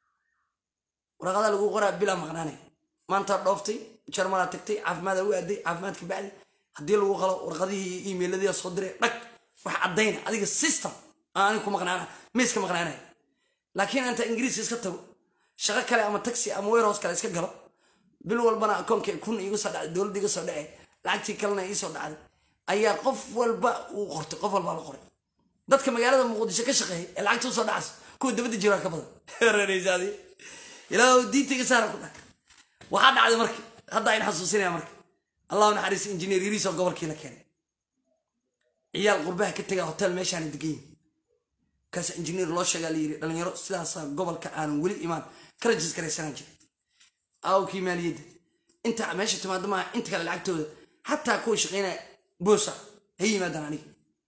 ورجال لقوا قرا بلا مغناني ما أنت رفتي شرمنا تكتي عف ماذا وادي عف ماذا كبعدي هدي لقوا غلا ورجالي إيميل الذي صدري لك وحدينا هذيك السيستم أنا كم مغنانا ميسك مغنانا لكن أنت إنجليزي اسكتوا شغال كلا أما تاكسي أما ويروس كلا اسكت قلب بالوالبنا أكون كيكون يقصد على الدول دي قصد عليه لعكتي كلنا يسود على أي قف والباء وقرت قف والباء القري ضدك مجال هذا موجود شكل شقي لعكتي وصل عس كود بدي جرا كبر رني هذه إلى دي تيجي كلك وحد على مركي هذا عين حسوسين يا مركي الله نحرس إنجنيير يريسو قبل كذا كان عيال قربها كتجا هوتيل ماشي عن الدقيق كاس إنجنيير الله شغال لأن يرى سلاسة قبل كأن ولي إيمان كرجس كريسانجي أو كيماليد أنت ماشي تمادى ما أنت كلا لعبته حتى أكون شغينا بوسة هي ما دناني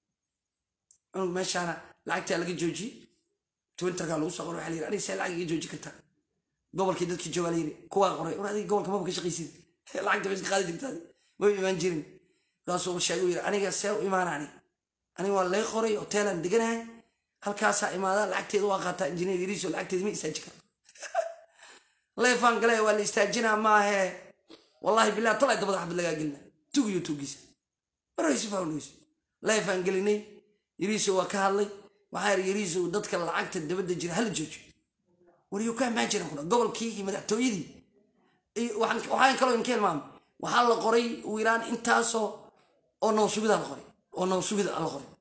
أنا ماشي أنا لعبت على جوجي توينتر قالوا صغروا علي أنا سأل على جوجي كنت قبل كده كجواليري كوا قري وهذه قبل كم بقى شقيسين لعبت بس خالد كتادي ما إيمان جيرين قاسوا الشيء أنا قاسوا إيمان أنا والله قري أوتيل دقناه halkaasa imaada lacagteedu waa qaataa injineer yariiso lacagteedu ma istaajin karo leefaan galay waa la istaajinaa maahe wallahi billahi talay dabada xabad lagaa gelina tugiyo tugiisa maraysi faawliis leefaan gelinay yariiso waa ka hadlay waxaa yariiso dadka lacagta dabada jira hal jooji wariyo ka ma jiran kuna gobolkii iyo madaxtooyadii waxaan kaloo in keenmaan waxaa la qoray wiiraan intaasoo oo nawsubida la qoray oo nawsubida la qoray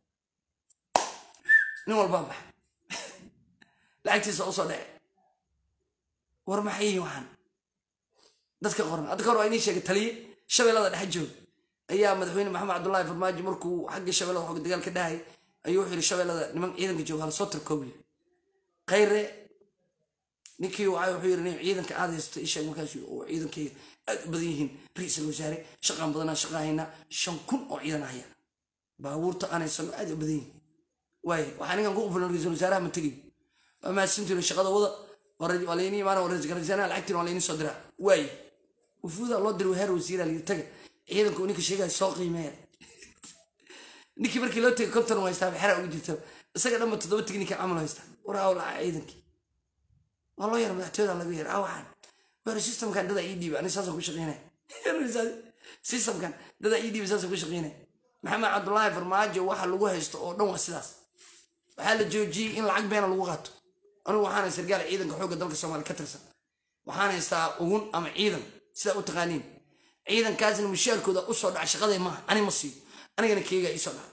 نقول بابا لعكتي صوصة ورمحيه وحن دتك قرن أذكر أيني شيء تلي شباب هذا الحجو أيام مدحوين محمد عبد الله في الماجي مركو حق الشباب حق الدجال كداهي أيوه الشباب هذا نمن إيدن كجو هذا صوت الكوبي غير نكي وعيو حيرني إيدن كهذا يستيشان مكاسي وإيدن كي بديهن رئيس الوزراء شقام بدنا شقاهنا شنكون أو إيدن هيا باورت أنا سنو أدي بديهن واي وحنا نقول في رئيس الوزراء من تجي ما سنتي الشغله وضع وليني ما انا ورئيس الوزراء لعبت وليني صدره واي وفوز الله درو هير وزير اللي تجي ciidanku ninka sheegay soo qiimeeyay ninkii markii loo tagay konton way istaab xara ugu jirto isaga dhanba 7 tignika amal haysta waraa la ciidankii wallo yar madaxtooyada laga yar waxaan war systemkan dada ii dhiib ani saas ku shaqeynay systemkan dada ii dhiib saas ku shaqeynay maxamed cabdullaahi farmaajo waxa lagu haysto oo dhan waa sidaas waxa la joojiyay in lacag been lagu qaato anigu waxaan sargaal ciidanka xoogga dalka Soomaaliya ka tirsan waxaan haystaa ugun ama ciidan sida u taqaaniin ciidan kaasna mushaarkooda u soo dhac shaqaday ma ani ma sii anigana keega ii soo dhac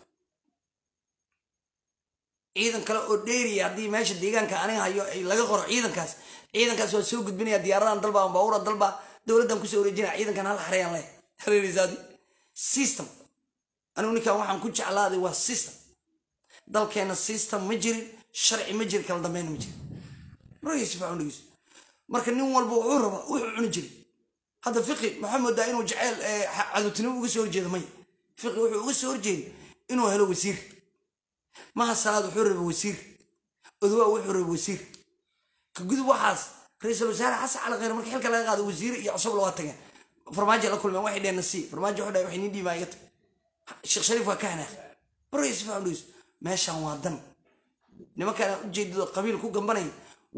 ciidan kale oo dheeriya hadii meesha deegaanka aniga hayo ay laga qoro ciidankaas waa soo gudbinaya diyaaradan dalba ama baawura dalba dawladdan ku soo wareejinaya ciidankan hal xareyaan leh xareerisaadi system anigu ninka waxaan ku jeclaaday waa system dalkeena system ma jirin sharci ma jir kala dambeyn ma jir rayis faa'uliis marka nin walba wuxuu raba wuxuu cuni jiray هذا فقي محمد دا إنه جعل عدوتنا وقصور جيد مي فقي وقصور جيد إنه هلو وسير ما هالصلاة حر وسير أذواء وحر وسير كجود وحاس رئيس الوزراء حس على غير مركي حلك لا هذا وزير يعصب له واتجاه فرماجة لكل ما واحد ينسي فرماجة واحد يحيي دي ما يت الشيخ شريف وكهنة رئيس فعلوس ماشى وادن لما كان جيد قبيل كو جنبني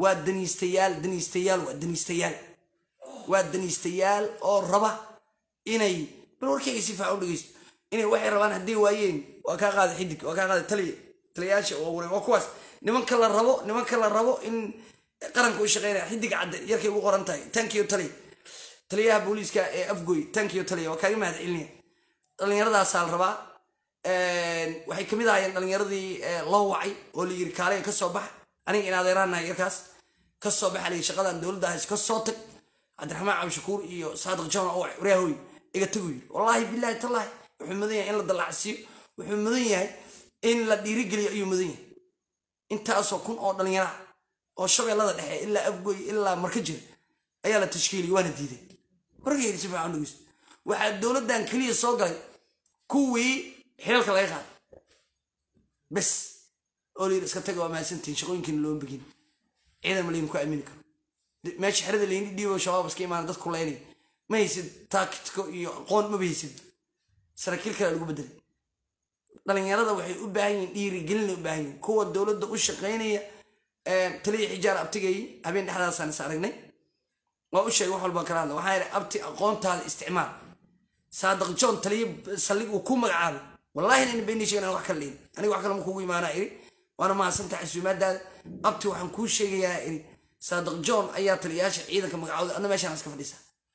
ودنيستيال أو ربا إني بالوركي يسيف عوديس إني واحد ربان هدي وايين وكاغاد حدك وكاغاد تلياش وكواس نمان كلا ربو إن قرن كوش غيره حدك عد يركي وقرنتاي تانكيو تليها بوليس كا أفجوي تانكيو تلي وكاي ما هذا اللي يرضى سال ربا waxay kamid ahaayeen dhalinyardii loo wacay oo la yiri kaalay ka soo bax aniga inaad yaraana yarkaas ka soo baxay shaqadan dawladda ay ka soo tag Cabdiraxmaan Cabshakuur iyo Saadiq John oo waraahoy iga taguy wallahi billahi tallahi wuxuu mudan yahay in la dalacsiyo wuxuu mudan yahay in la dhiirigeliyo ayuu mudan yahay intaas oo kun oo dhalinyaro oo shabeellada dhexe ilaa afgoy ilaa marka jir ayaa la tashkiiliyay waana diiday wargeeyay si fiican dhigis waxa dawladdan kaliya soo galay kuwii حيلك الله يخاف بس أولي رسكتك وما سنتين شغل يمكن لون بجين إذا مليم كو أمينك ماشي حرد اللي يدي وشباب بس كيما ندخل كليني ما يصير تاكت قون ما بيصير سركيل كلا لقو بدل لأن يرد وحي أبعين يري جلني أبعين كوا الدولة ده وش قينية تلي حجار أبتجي أبين حدا سنة سارقني وأوش يروح البكران وحير أبتي قون تال استعمال صادق جون تلي سليق وكوم عال والله إني بيني شيء أنا وحكلين أنا وحكلم كوي ما أنا إيري وأنا ما سنت حسومات ده أبتي وحن كل شيء يا إيري صادق جون أيات تلياش عيدا كم عاود أنا ماشي أنا أسكف لسه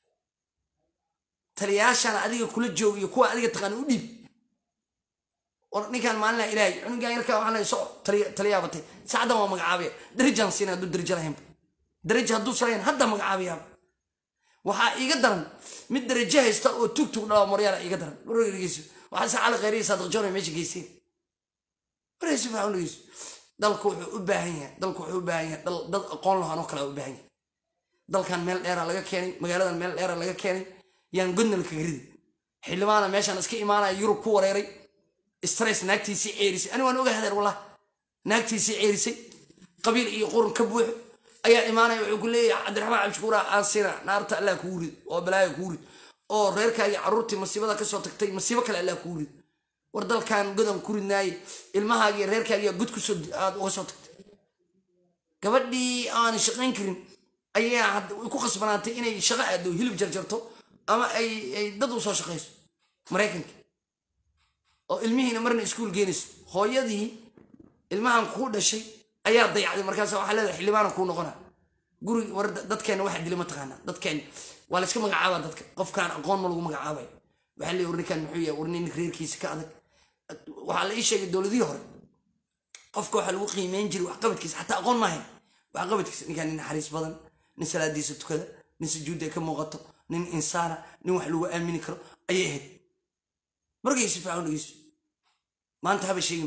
تلياش أنا أديك كل جو يكون أديك تغنودي ورني كان معنا إلهي أنا جاي ركاب أنا يسوع تليابتي سعدا ما مقعابي درجة سينا دو درجة لهم درجة دو سرين هذا مقعابي waxaa iga daran mid darajo haysta oo tugtug dhaw maryaal iga daran wargeeyso waxa saal qeyri Saadiq John meesha geysay wargeeyso faawliis dalku wuxuu u baahan yahay dad aqoon lahaan oo kala u baahan yahay dalkan meel dheer laga keenay magaaladan meel dheer laga keenay yaan godnal ka grid xilmaana meeshan iska imaanay Yurub ku wareeray stress naagtiisi ceerisay ani waan ogahay wallahi naagtiisi ceerisay qabiil iyo qurun ka buux ayaa imaanay wuxuu ku leeyahay Cabdiraxmaan Cabshakuur aasina naarta Allah ku urid oo balaayo ku urid oo reerkaaga carruurtii masiibada ka soo tagtay masiibo kale Allah ku urid war dalkan godan ku ridnaay ilmahaaga iyo reerkaaga gud ku soo aad uga soo tagtay gabadhii aan shaqayn karin ayaa ku qasbanaatay inay shaqo aado hilib jarjarto ama ay dad u soo shaqayso Mareykanka oo ilmihiina marna iskuul geenayso hooyadii ilmahan ku dhashay ayaa dayacday markaas waxa leedahay xilibaan ku noqona guri war dadkeena waxa dilima taqaana dadkeen waa la iska magacaaba dadka qofkaan aqoon ma lagu magacaabay waxa la warnikan muxuu yahay warnin reerkiisa ka adag waxa la ii sheegay dawladii hore qofka waxa lagu qiimeyn jiray wax qabadkiisa xataa aqoon ma hayn wax qabadkiisa ninkan nin xariis badan nin salaadiisa tukada nin sujuuda ka muuqato nin insaana nin wax lagu aamini karo ayay ahayd markaysi faawliis maanta haba sheegin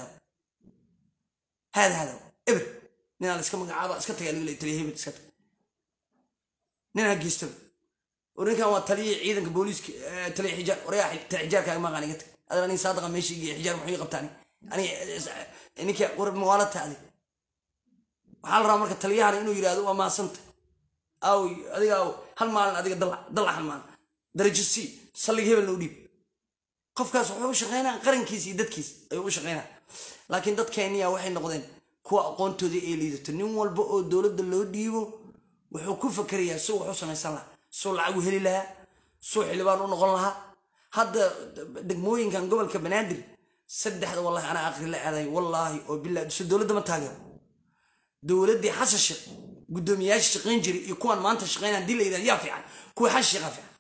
هذا إبر نحن نسكت مقعبة اسكت يعني اللي تليه هبت اسكت نحن جيستم ورنكا هو تليه عيدا كبوليس تليه حجار ورياح حجار كان ما غنيت هذا أنا صادق ماشي حجار محيق بتاني أنا كي قرب موالد هذه وحال رامك تليه على إنه يرادوا وما صنت أو هذه أو هالمال هذه ضلع هالمال درجة سي صلي هبل نودي قف كاس وحوش غينا قرن كيس يدد كيس أيوش غينا لكن dad Kenya waxay noqdeen kuwa aqoontooda ay liidato nin walba oo dawladda loo dhiibo wuxuu ku fakariyaa soo wuxuu sameeysan lahaa soo lacag u heli lahaa soo xilibaan u noqon lahaa hadda degmooyinkan gobolka Banaadir saddexda wallahi ana aqri la aaday wallahi oo billaah soo dawladda ma taageero dawladii xasan sheekh gudoomiyaasha shaqeyn jiray iyo kuwan maanta shaqeynaan dil leeyahay yaa fiican kuwa xasan sheekh fiican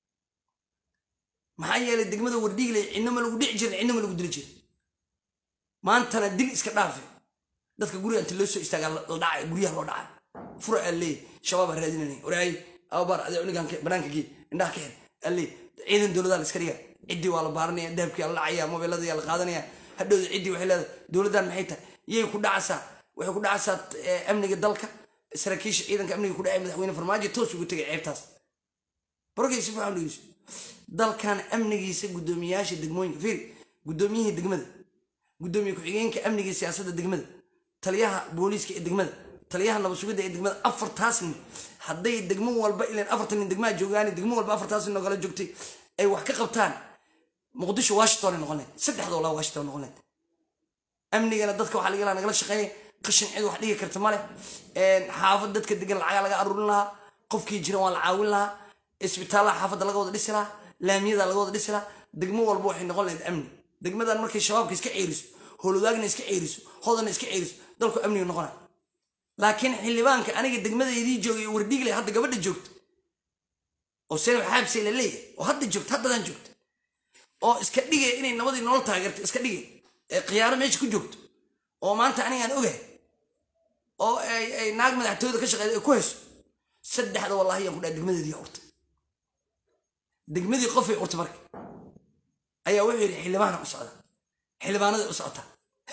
maxay yeelay degmada wardhigley inama lagu dhici jiray inama lagu dili jiray maantana dil iska dhaafi dadka guriga inta loo soo istaagaa la dhacay guriyaha loo dhacay fura alle shabaab raadinayay waraay awbar adi unigan banaanka gii indhaha ka xir alle ciidan dawladda la iska dhiga cidii waa la baaranaya dahabkii la dhacaya mobiiladii la qaadanaya hadhow cidii waxay leedahay dawladdan maxay tahay yey ku dhacaysaa waxay ku dhacaysaa amniga dalka saraakiisha ciidanka amniga ku dhacay madaxweyne farmaajo toos ugu tagay ceebtaas بركي سيف عم ليش دل كان أمني يسق قدومياش الدقموين فيري قدوميه الدقمد قدومي كحجين كأمني سياسة الدقمد تليها بوليس كالدقمد تليها نبصوجد الدقمد أفر تاسن حدي الدقمو والباقي لين أفرتني الدقمات جوجاني الدقمو والباقي أفر تاسن نقول جوكتي أي وحكي قبطان مقدش واشتون نقولن سدح دولة واشتون نقولن أمني أنا ضدك وحلي أنا قلت شقي قشن عيد وحدي كرت ماله حافظ ضدك الدقن العيال قارون لها قف كي جنوا العاون لها اسبتالها حافظ لقود لسلا لاميدا لقود لسلا دقمو والبوحي نقولن أمني دقمو ذا المركز الشباب كيسك عيرس هولو ذاك نسك عيرس هذا نسك عيرس ضلك أمني نقولن لكن حلي بانك أنا قد دقمو ذا يدي جوي ورديك لي حتى قبل الجوكت وسير حابسي للي وحد الجوكت حتى ذا جوكت oo iska dhigay inay nabadii nolol taageerto iska dhigay qiyaaro meesha ku joogto oo maanta aniga aan ogahay oo ay naag madaxtooyada ka shaqeeyay ku hayso saddexda wallahi aan ku dhaay degmadii urta degmadii qof ay urta markay ayaa wuxuu yiri xildhibaanada u socda xildhibaanada u socota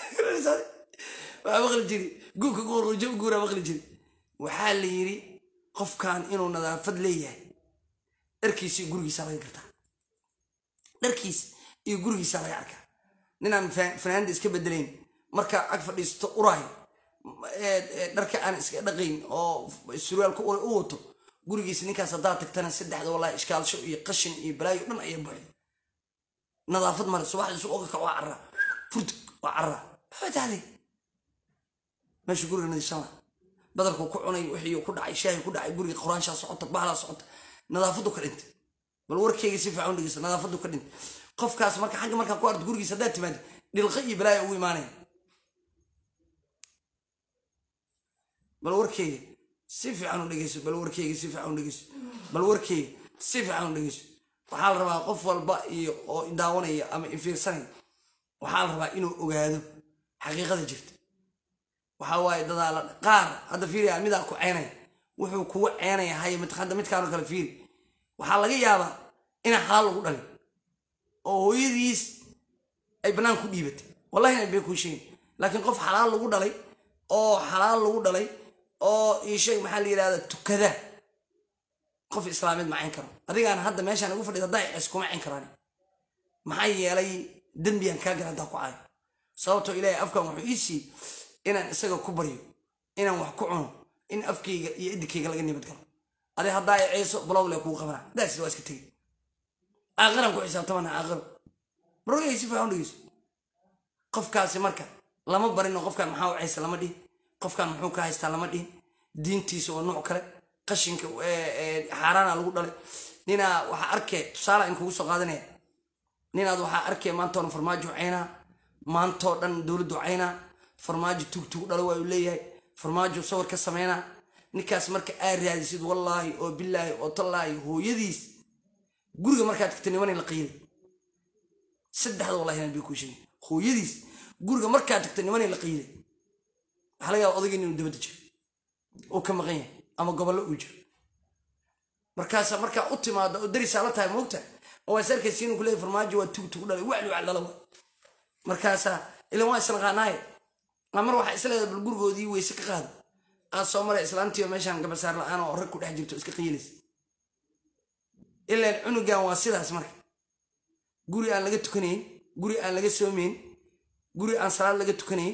waa maqli jiri guurka guur guura maqli jiri waxaa la yiri qofkan inuu nadaafad leeyahay dharkiisa gurigiisa laga gartaa dharkiis iyo gurigiisa laga arkaa ninaan fanaanada iska bedelayn marka ag fadhiisto uraay dharka aan iska dhaqayn oo surwaalka u wato gurigiisa ninkaas hadaa tagtana saddexda wallahi iskaalsho iyo qashin iyo balaayo dhan ayaa buuxay nadaafad mar subaxdii soo oga ka waa carra furd waa carra hadaali meesha guriga nadiifsana badalku ku cunay wixii ku dhacay shaahi ku dhacay guriga quraansha socota bahla socota nadaafadu ka dhintay bal warkayga si fiican dhigaysa nadaafadu ka dhintay qofkaas marka xagga marka ku ard gurigiisa hadaa timaad dhilqa iyo balaayo ugu iimaanay bal warkayga si fiican dhigayso bal warkayga si fiican dhigayso bal warkayga si fiican dhigayso waxaa la rabaa qof walba iyo oo daawanaya ama fiirsanay waxaa la rabaa inuu ogaado xaqiiqada jirta waxa waaye dadaal qaar hadda fiiriya midaa ku ceenay wuxuu kugu ceenay hay mid kaan kala fiiri waxaa laga yaabaa in xalaal lagu dhalay oo hooyadiis ay banaan ku dhiibatay wallahi inay bay ku sheegin laakiin qof xalaal lagu dhalay oo ii sheeg maxaa la yiraahdaa tukada qof islaamid ma ceen karo adigaan hadda meeshaan ugu fadhiyo hadaa iskuma ceen karaan maxay yeelay dambiyan ka garanta ku caay sababtoo ilaahay afkan wuxuu ii sii inaan isaga ku baryo inaan wax ku cuno in afkayga iyo idikayga laga nibad galo adi haddaa ciiso blog le kugu qabana daas waa iska tagay aqran ku xisaabtamana aqran barogay si fiican dhigis qofkaasi marka lama barino qofkan maxaa u ciisa lama dhihin qofkan muxuu ka haystaa lama dhihin diintiisa oo nooc kale qashinka xaaraana lagu dhalay nina waxa arkay tusaale in kugu soo qaadanaya ninaad waxa arkay maanta oo farmaajo ceyna maanta oo dhan dawladdu ceyna farmaajo tugtug dhalay waa uu leeyahay farmaajo sawir ka sameeyna ninkaas marka aad raadisid wallahi oo billahi oo tallaahi hooyadiis guriga markaad tagtay niman la qiilay saddexda wallahi aan ku sheegay hooyadiis guriga markaad tagtay niman la qiilay waxa laga yaabaa odayga inuu dibadda jiro oo ka maqan yahay ama gobollo uu jiro markaas marka u timaado oo dariisa la tahay moogta oo sarkaysi inuu kuleeyahay farmaajo waa tugtug dhalay wacli waclala markaas ilaa waa isla qaanaay amar waxa isla bal gurigoodii weyse ka qaado soo maray islaantiyo meeshaan gabasaar la'aan oo rag ku dhex jirto iska qiilis ilaa cunugan waa sidaas marka guri aan laga tukanayn guri aan laga soomeyn guri aan salaad laga tukanayn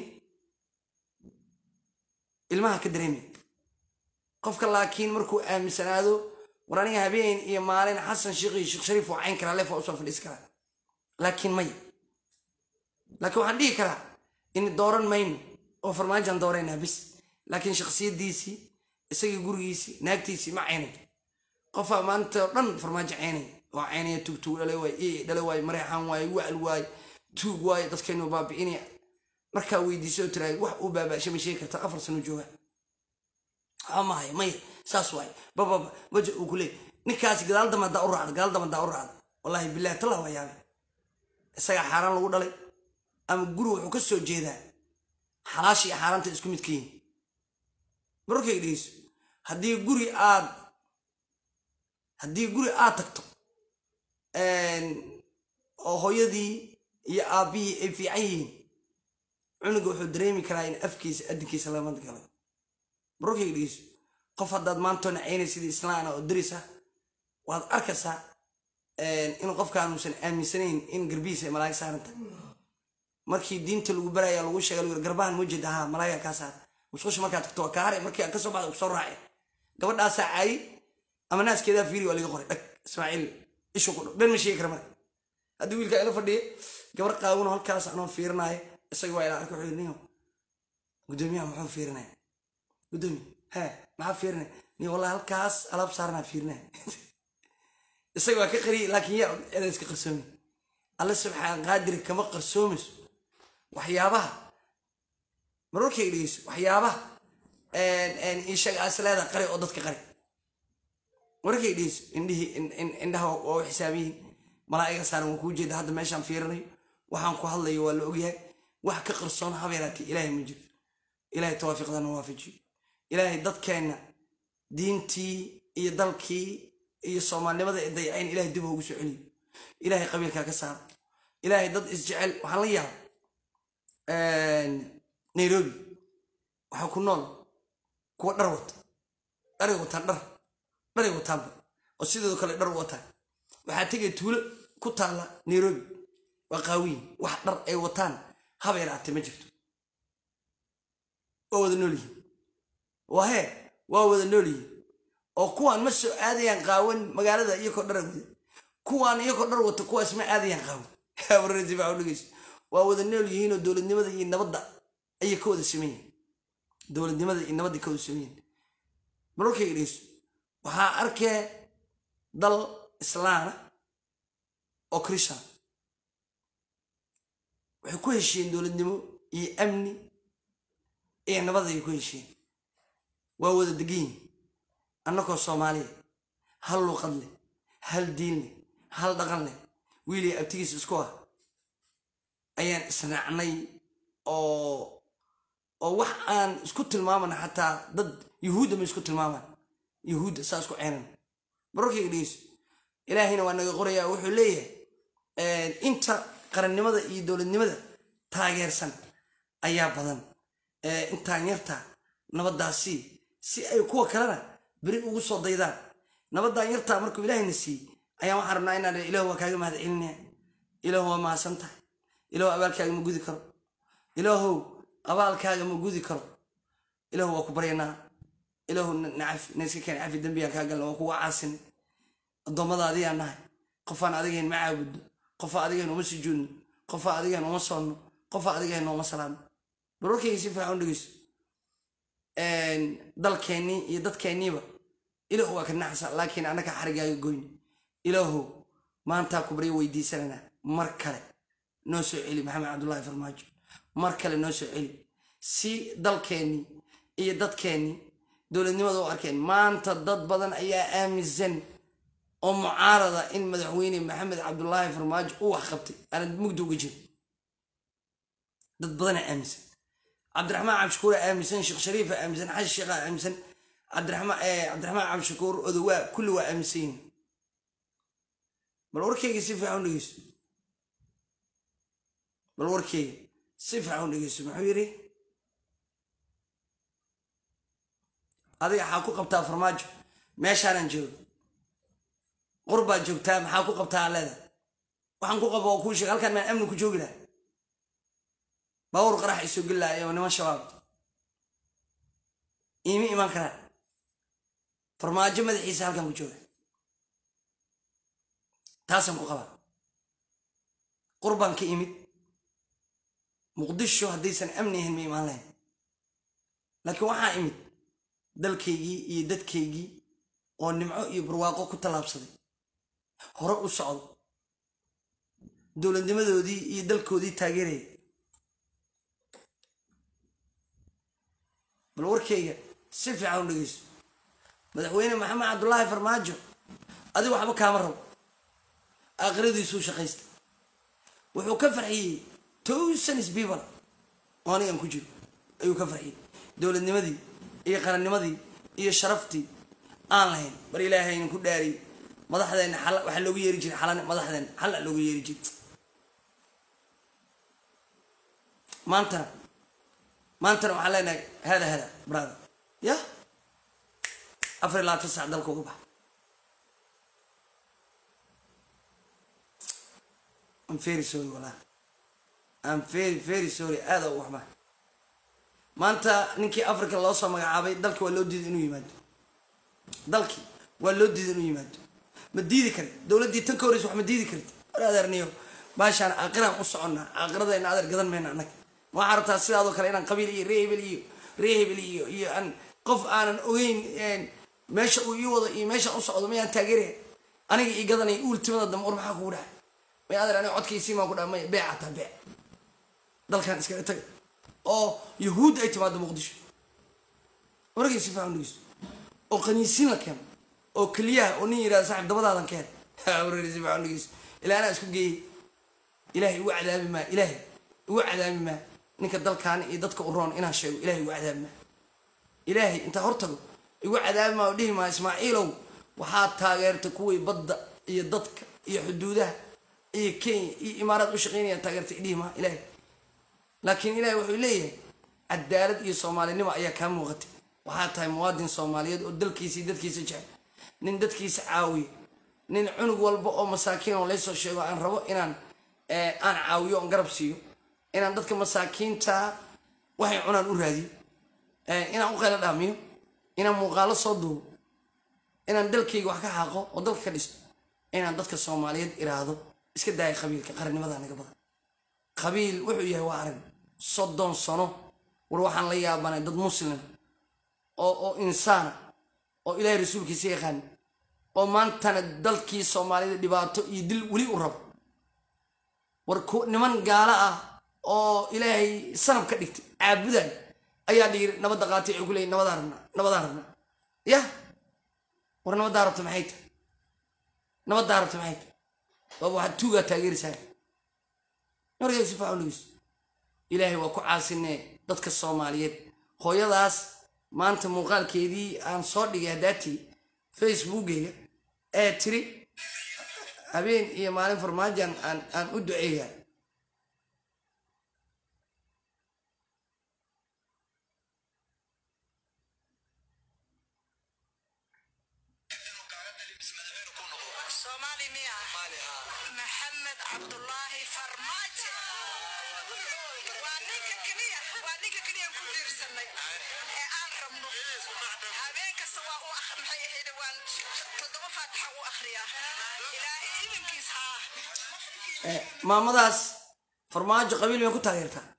ilmaha ka dareemay qofka laakiin markuu aaminsanaado waraniga habeen iyo maalin xasan sheekh shariif oo cayn kara leef oo soo fadhiis kara laakiin waxaan dhihi karaa in dooran mayno oo farmaajan doorayna bis laakiin shakhsiyadiisi isagii gurigiisi naagtiisi ma ceenay qofa maanta dhan farmaajo ceenay oo ceenay tugtug dhalay way mareexan way wacl way tuug way dadkeenu baabi'inay marka weydiiso tiraay wax uu baabaashay ma sheegi karta 4 sano jooga ama may saas way baba waji uu kulay ninkaas gadaal damada u raacad wallahi billahi tala waa yaabay isaga xaraan lagu dhalay ama guri wuxuu ka soo jeedaa xalaashi xaraanta isku midkiin markay dhigeyso haddii guri aad tagto oo hooyadii iyo aabihii ay fiican yihiin cunuga wuxuu dareemi karaa in afkiisa adinkiisa lama galay markay dhigeyso qof haddaad maantona ceynay sidii islaana oo daris ah waad arkaysaa inuu qofkaan uusan aaminsanayn in garbihiisa ay malaa'ig saaran tahay markii diinta lagu baraya lagu sheegay lagu garbahan mujid ahaa malaa'ig ka saar musqusha markaa tagto waa kaare markii ka soo baxdo ku soo raacay gabadhaas ay ama naaskeeda fiiri waa laga qoray dhag Ismaaciil ishu ku dhan ma sheegi kara mar haddii wiilka ila fadhiyo gabar qaawun halkaas anoo fiirinayo isaga waa ila arko xidhniyo gudoomiyaha muxuu fiirinaya gudoomiye maxaa fiirinaya ni wallahi halkaas alaab saarnaa fiirinaya isaga waa ka qari laakiin yaa iska qarsoomi alla subxaan qaadir kama qarsoomayso waxyaabaha mararkay dhigayso waxyaabaha ishaga asleeda qari oo dadka qari mararkay dhigayso indhaha oo xisaabiyiin malaa'iga saaran waa kuu jeeda hadda meeshaan fiirinayo waxaan ku hadlayo waa la ogyahay wax ka qarsoon habeeraatay ilaahay ma jiro ilaahay tawaafiqdana waafajiyo ilaahay dadkeenna diintii iyo dalkii iyo soomaalnimada ee dayacayn ilaahay dib ugu soo celiyo ilaahay qabiilkaa ka saaro ilaahay dad isjecel waxaan la yaaba Nairobi waxaa ku nool kuwa dhar wata dharay wataan dharay wataanba oo sidoo kale dhar wataan waxaa tegay tuulo ku taala Nairobi waa qaawiin wax dhar ay wataan habeeraatay ma jirto waa wada noolyihiin waa wada noolyihiin oo kuwaan ma soo aadayaan qaawan magaalada iyagoo dhar wada kuwaan iyagoo dhar wata kuwaas ma aadayaan qaawan warradi baa dhigayso waa wada noolyihiin oo dowladnimada iyo nabadda ayay ka wada sameeyeen dowladnimada iyo nabadda ka wada sameeyeen markay dhigayso waxaa arkay dal islaana oo Christian waxay ku heshiyeen dowladnimo iyo amni iyo nabad ay ku heshiyeen waa wada degan annagoo Soomaaliya hal luqad leh hal diin leh hal dhaqan leh wiil iyo abtigiis isku ah ayaan isnacnay oo wax aan isku tilmaamana xataa dad yahuuda ma isku tilmaamaan yahuuda saas ku ceenan markay dhigayso ilaahayna waa naga qorayaa wuxuu leeyahay inta qarannimada iyo dowladnimada taageersan ayaa badan intaan yarta nabadaasi si ay kuwa kalena bari ugu soo daydaan nabadan yarta markuu ilaahayna siiyey ayaa waxaan rabnaa inaan ilaahu waa kaaga mahad celinaya ilaahu waa mahadsan tahay ilaahu abaalkaaga ma gudi karo ilaahu abaalkaaga ma gudi karo ilaahu waa ku baryanaa ilaahu naiska keen cafi dambiyan kaa galna waa kuga caasin addoommadaadii aan nahay qofaan adigeen ma caabudno qofaa adigeen uma sujuudno qofaa adigeen uma soonno qofaa adigeen uma salaadno barorkayga si fiican u dhegeyso dalkeennii iyo dadkeenniiba ilaahu waa ka naxsa laakiin annaka xarigaaga goyn ilaahu maantaa ku baryo weydiisanana mar kale noo soo celi maxamed cabdullaahi farmaajo mar kale noo soo celi si dalkeennii iyo dadkeennii dowladnimada u arkeen maanta dad badan ayaa aaminsan oo mucaarada in madaxweyne maxamed cabdullaahi farmaajo uu wax qabtay aanad mugdi uga jirin dad badanaa aaminsan cabdiraxmaan cabdishakuur aaminsan sheekh shariifa aaminsan xasan sheekha aaminsan cabdiraxmaan cabdishakuur odowaa kulli waa aaminsan yihiin bal warkayga si fiican u dhegeyso bal warkayga si fiican u dhegeyso muxuu yidhi adiga waxaa ku qabtaa farmaajo meeshaanan joogo qurbaad joogtaa maxaa ku qabtaa leeda waxaan ku qabo oo kuu sheeg halkaan maan amni ku joogi laha baawur qarax isoo geli laha iyo niman shabaab iimi imaan karaa farmaajo madaxiisa halkaan ku jooga taasaan ku qabaa qurbaan ka imid muqdisho haddaysan amni ahayn ma imaan lahayn laakiin waxaa imid dalkaygii iyo dadkaygii oo nimco iyo barwaaqo ku tallaabsaday hore u socdo dowladnimadoodii iyo dalkoodii taageeraya bal warkayga si fiican u dhegeyso madaxweyne maxamed cabdullaahi farmaajo adiga waxba kaama rabo aakhiradiisuu shaqaystay wuxuu ka farxiyey thousands people oo anigan ku jiro ayuu ka farxiyey dowladnimadii iyo qarannimadii iyo sharaftii aan lahayn bar ilaahayna ku dhaariyey madaxdeena xal waxa loogu yeeri jiray xalana madaxdeena xal loogu yeeri jiray maantana waxaa leenahay hada brother ya afar ilaa 9 saac dalka uga bax I'm very sorry والله I'm very sorry هذا هو وحما ما أنت نكى أفريقيا الله صام عابي دلك واللودي إنه يمد دلك واللودي إنه يمد مديدي كرت دولة دي تنكوريس وحمد ديدي كرت ولا درنيو باش أنا أقرأ قصعنا أقرأ إن هذا قدر من عنك ما عرفت السيد هذا كلنا قبيلي ريبلي أن قف أنا وين ماشي ويوض ماشي أصعد ما ينتجري أنا يقدرني يقول تمام دم أربعة كورة ما يقدر أنا عد كيسي ما كورة ما بيع تبيع ده كان إسكال أو يهود أي تبع مقدش ورجع يسيف عن لويس أو كنيسين كم أو كلية أو نيرة صاحب دبضة هذا كان ورجع يسيف عن لويس إلى أنا أسكت جي إلهي وعد بما إلهي وعد بما نك الدل كان يدتك أوران إنها شيء إلهي وعد بما إلهي أنت هرتجو وعد بما وديه ما إسماعيلو وحاط تاجر تكوي بض يدتك يحدوده كين إمارات وشقيني تاجر تقديه ما إلهي لكن إلهي وحوليه الدارد يصومالي نما أيا كم وقت وحتى مواد صومالية ودل كيس دد كيس جاي نندد كيس عاوي نين عنق والبقى مساكين وليس شيء عن ربو إن أنا عاوي وانقرب سيو إن دد كمساكين تا وحي عنا الأورادي إن أقول الأمير إن مقالة صدو إن دل كي وحكي حقه ودل كريست إن دد كصومالية إرادو إسكت داي قبيل كقرن ماذا نقبل قبيل وحيه وعرب صدون صنو وروحان لي يابانا ضد مسلم او انسان او الى رسولك سيخان او مانتنا دلكي سوماليدا ديباتو يدل ولي ورب وركو نمن غالا او الهي سنب كدغت عابدان ايا دير نبد قاتي ugu نبدارنا يا ور نبدارت maxayt نبدارت maxayt oo waxa tuuga taageersan ورجع يسيف عن لويس إلهي وكو عاسنة ضدك الصوماليات خويا ما أنت مقال كذي عن صور لجهداتي فيسبوك تري أبين إيه معلم فرماج عن أدعيها صومالي مياه محمد عبد الله فرماج وانيك كليا كل سنة أعرفنا هذيك سواء محي هيدوان تضرب فتحة وأخريا إلى إبن كيسها مامداس فرماج قبيل ما كنت غيرتها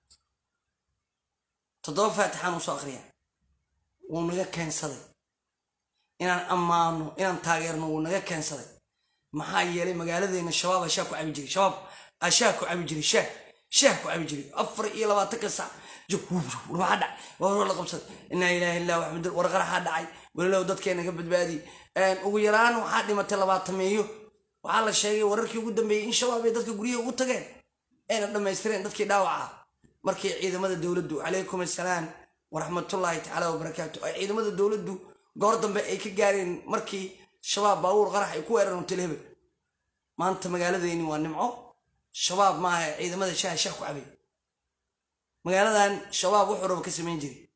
تضرب فتحة وصاخريا ونجا كان صدق إن أمانو إن تاجرنا ونجا كان صدق maxaa yeelay magaaladeenna shabaab ashaa ku cabi jiray shabaab ashaa ku cabi jiray shaah ku cabi jiray 24 saac waxa dhac waa la qabsad inna ilaaha illa wa xamd war qaraxa dhacay walaalow dadkeena ka badbaadi ugu yaraan waxa dhimatay 20 meeyo waxa la sheegay wararkii ugu dambeeyay in shabaab ay dadka guriga ugu tageen ayna dhameystireen dadkii dhaawaca markii ciidamada dawladdu alaykum assalaam wa rahmatullahi ta'ala wa barakatuh ay ciidamada dawladdu goor dambe ay ka gaareen markii شباب باور قرح يكون يرون تلهب ما أنت مقالة ذيني وانمعه شباب ما إذا ماذا شاكو عبي مقالة ذان شباب وحروا بكسمين جري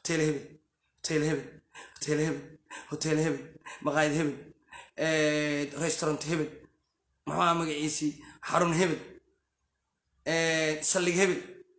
هوتيل هبل مقايد هبل ريستورانت هبل محمد مقعيسي حرم هبل سلق هبل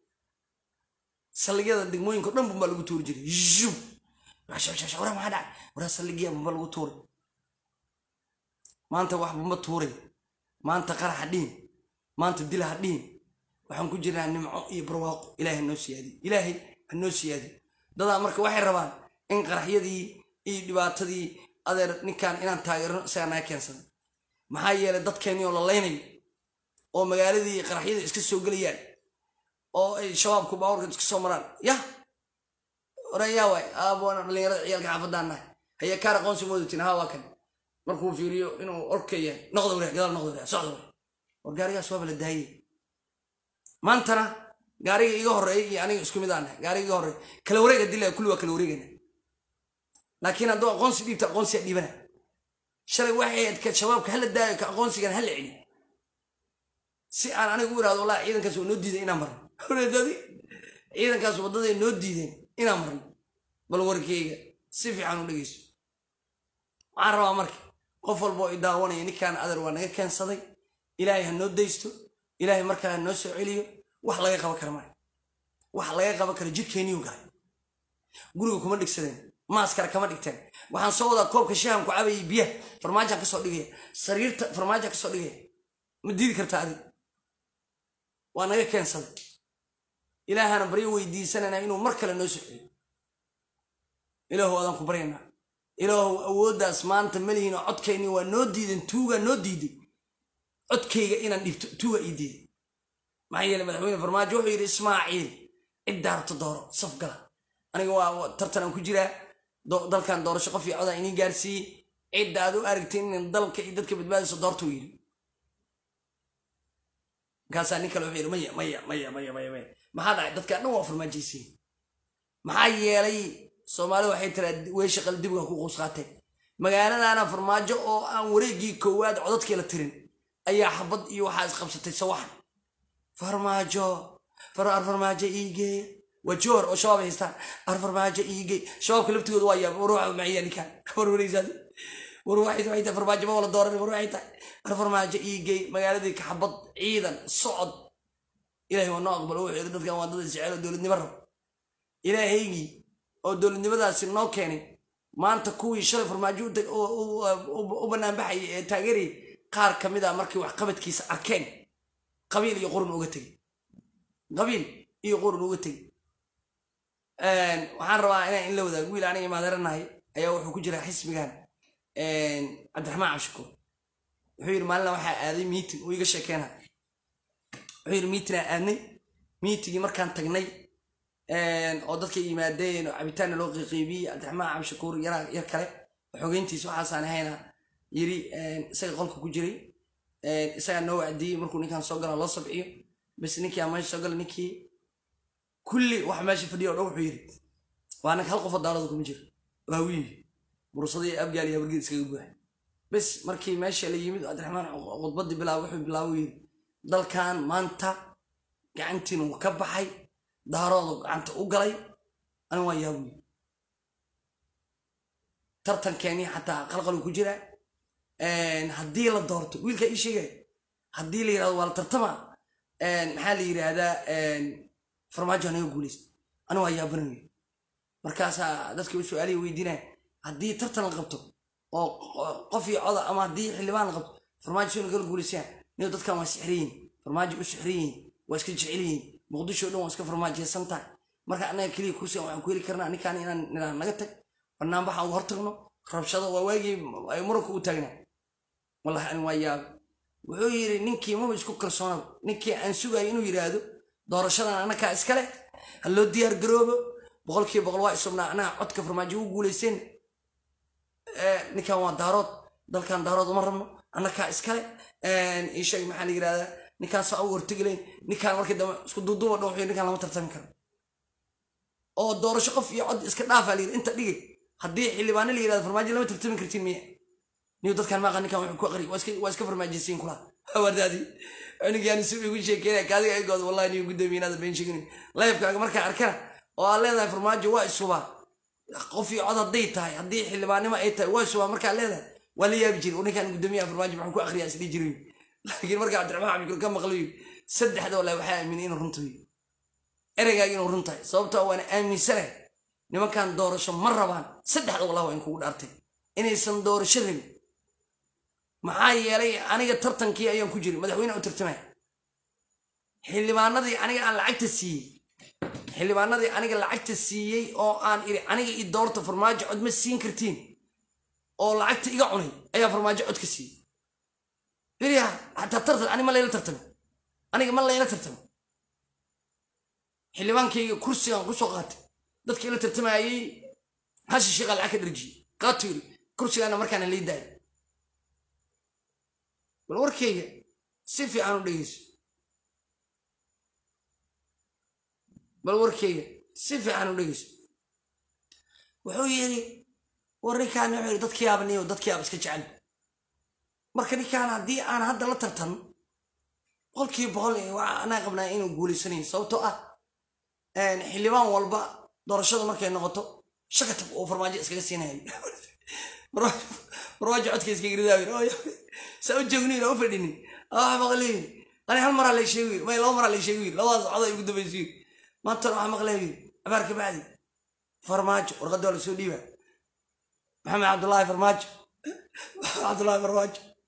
سلق هذا دقموين كلهم بمبالغو تور جري جوب شو ورا ما هذا ورا سلقيه بمبالغو تور ما أنت واحد بمطوري ما أنت قرح الدين ما أنت بديله الدين وحن كجرنا نمع يبرواق إلهي النوسيادي إلهي النوسيادي ده أمرك واحد ربان إن قرح يدي دبات دي أدر نكان إن تاجر سأنا كنسل محايا لدت كاني ولا ليني أو مقالة دي قرح يدي إسكسو قليان أو شباب كبار إسكسو مران يا رياوي أبونا اللي عيالك عفدانا هي كار قونسي مودتين هوا كان markuu fiiriyo inuu orkaya noqdo wariix gadaal noqdo wariix socdo war gaariga soo bal daayay maantana gaariga iga horeeyay iyo aniga isku mid aan gaariga iga horeeyay kala wareega dilay kulli waa kala wareegana laakiin hadoo aqoonsi dhiibta aqoonsi dhiibana shalay waxay ka shabaabka hal daayo ka aqoonsigan hal cili si aan anigu waraado wallahi ciidankaas oo noo diiday inaan marno waraadadi ciidankaas wadada noo diideen inaan marno bal warkeyga si fiican u dhageyso waxaan rabaa markii qof walba oo daawanaya ninkan adar waa naga keensaday ilaahay ha noo deysto ilaahay markaa noo soo celiyo wax laga qaban kara male wax laga qaban kara jidkeeniyu galay guriga kuma dhigsadeen maaskara kama dhigteen waxaan soo wadaa koobka shaahan ku cabayay biyaha farmaajo ka soo dhigay sariirta farmaajo ka soo dhigay ma diidi kartaa adiga waa naga keensaday ilaahana baryo weydiisanana inuu mar kale noo soo celiyo ilaahu adan ku baryana ilaahu awoodaas maanta malihiin codkayni waa noo diidan tuuga noo diiday codkayga inaan dhibto tuuga ii diiday maxaa yeelay madaxweyne farmaajo wuxuu yidhi ismaaciil cid daarto dooro saf gala aniga waa tartan aan ku jiraa dalkan doorasho qof iyo coda inii gaarsiiyey cidda aad u aragteen in dalka iyo dadka badbaadayso doorta uu yidhi markaasaa nin kale wuxuu yidhi maya maxaa dhacay dadka dhan waa farmaajaysiin maxaa yeelay soomaali waxay tiraa weesha qaldibiga ku quus qaateen magaaladaana farmaajo oo aan wareegii koowaad codadkii la tirin ayaa xabad iyo waxaa isqabsatay sawaxan farmaajo iigee وجور أو شباب هستان أرفرماجة يجي شباب كلهم تقول ويا وروح معي يعني كان وروح يتوعي فرماجة ما ولا دور وروح أرفرماجة يجي ما قال ذيك حبط عيدا صعد إلهي وناقب وروح يردد كمان ضد الزعل دول النمر إلهي يجي أو دول النمر سنو كاني ما أنت كوي شرف فرماجة وبنا بحي تاجري قار كمدا مركي وحقبت كيس أركان قبيل يقولون وقتي قبيل يقولون وقتي waxaan rabaa in la wadaago wiil aniga maadaranahay ayaa wuxuu ku jira xisbigan Cabdiraxmaan Cabshukuur wuxuu yiri maalin waxa aaday meeting oo iga sheekeenay wuxuu yiri meeting aanay meeting markaan tagnay oo dadka yimaadeen oo cabitaan loo qiiqeybiyay Cabdiraxmaan Cabshukuur yar kale xogeyntiisa waxa saan hayna yiri isaga qolka ku jiray isaga noo wacdiyay markuu ninkan soo galo loo sabciyo bas ninkii ama soo galo ninkii كل واحد ماشي في اليوم روح يريد وانا كهالقف الدارات كم جر راوي برصدي ابقى لي ابقى سكبه بس مركي ماشي اللي يمد عبد الرحمن غضبدي بلا وحي بلا وير ضل كان ما انت قعنتين وكبحي دارات قعنت وقلي انا وياوي ترتن كاني حتى قلقلوا كجرا هدي له دورته ويلك اي شيء هدي لي ولا ترتمع محالي هذا فرماجة أنا يقوليس أنا ويا بني مركزها ذاتك بسؤالي ويدينا هدي ترتن الغبطة أو قفي عضا أما هدي حلوان الغبطة فرماجة شو نقول قوليسيان نيو ذاتك ما سحرين فرماجة بسحرين واسكن جعلين مقدوش يقولون واسكن فرماجة سنتا مركز أنا كلي كوسي وعن كلي كرنا أنا كان أنا نقتك ونام بحا وهرتقنا خربشة وواجي مرك وتجنا والله أنا ويا وعير نكى ما بيسكو كرسونا نكى أنسوق إنه يرادو doorashadan anaka iskale hal loo diyaar garoobo boqolkiiba boqol waa isubnaa anaa codka farmaajo u guulaysan ninkan waa daarood dalkan daarood uma rabno anaka iskale in shay maxaa la yiraahdaa ninkan soo wartigileen ninkan markii dambe isku duuduuba dhowxay ninkan lama tartami karo oo doorasho qof iyo cod iska dhaafa liir inta dhigay hadii xildhibaan la yiraahdo farmaajo lama tartami kartiin miya niyo dadkan ma qan ninkan wuxuu ku aqri waa iska farmaajisiin kula hawadaadi aniga yani si ugu sheekeeyay kaadiga ay good wallahi niyo gudoomiyaha been sheegin live-ka marka arkana oo aan leedahay farmaajo waa isuba qof iyo cod haday tahay hadii xildhibaanimo ay tahay waa isuba marka leedahay wali yaab jir oo ninkan gudoomiyaha farmaajo wuxuu ku aqriyaa sidii jiray laakiin marka Cabdiraxmaan Cabshukuur ka maqlay saddexda wallahi waxa aaminay inuu runtii erayga inuu runtii sababtoo waan aaminsanay nimankan doorasho ma rabaan saddexda wallahi waan kugu dhaartay inaysan doorasho rabin maxaa yeelay aniga tartankii ayaan ku jiray madaxweyne u tartamay xildhibaanadii aniga aan lacagta siiyay oo aan iri aniga i doorta farmaajo cod ma siin kartiin oo lacagta iga cunay ayaa farmaajo cod ka siiyay biriya hatta tartan aniga ma layla tartamo xildhibaankayga kursigan ku soo qaatay dadkii la tartamayay hashi shaqal lacag ka dharji qaatay kursigana markaan la idaay والوركية سيفي عنو ديس بالوركية سيفي عنو ديس وحويري وريكان يحيري داد كيابني وداد كياب اسكا جعل مركني كان هدي انا هدا لا ترتن قولكي بقولي وانا قبنا انو قولي سنين صوتو حليبان والبا دورشada markay noqoto shaqata oo farmaajo iskaga siinay مراجعتك كيس كيري داوي سأو جوني لو فديني مغلين أنا هالمرة اللي شيء ما يلو مرة اللي شيء لو هذا يقول ده بيصير ما ترى مع مغلبي أبارك بعدي فرماج ورغد ولا سودية محمد عبد الله فرماج عبد الله فرماج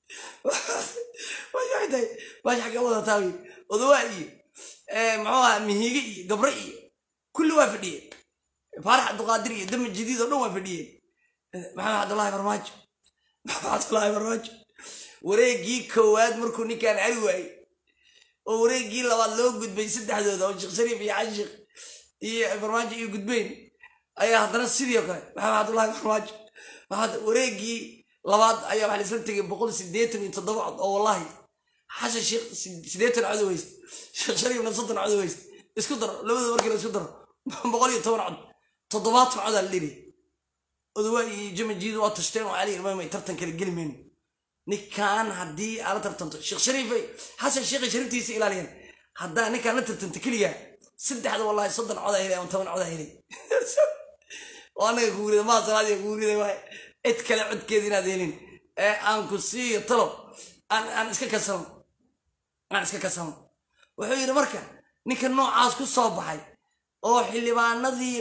واش حق أول تاوي وذوائي معها مهيجي قبري كل وافدي فرح عبد القادري دم الجديد ولا وافدي محمد عبد الله فرماج محمد عبد الله فرماج وريجي كواد مركوني كان علوي وريجي لو قد بين سد حدود أو شريف يعشق فرماج يقد بين أي هذا السيدي محمد عبد الله فرماج هذا وريجي لواد أيام على سنتي بقول سديتني تضبع والله حاجة شيخ سديت العدويس شيخ شريف نصت العدويس اسكدر لو مركل اسكدر بقول يتور عد تضباط عد الليلي ودوي جم جيد واتشتين وعلي ما يترتن كل مني نكان هدي على ترتن شيخ شريف حسن شيخ شريف تيسي إلى هدا نكان ترتن تكليا سد هذا والله صدق عد هيلي وانتون عد هيلي وانا يقول ما صار يقول لي اتكلم عد كذي نادينين أنكو سي طلب أنا إسكا كسرم أنا إسكا كسرم وحير مركا نك النوع عاس كصوب حي أو حلبان نذي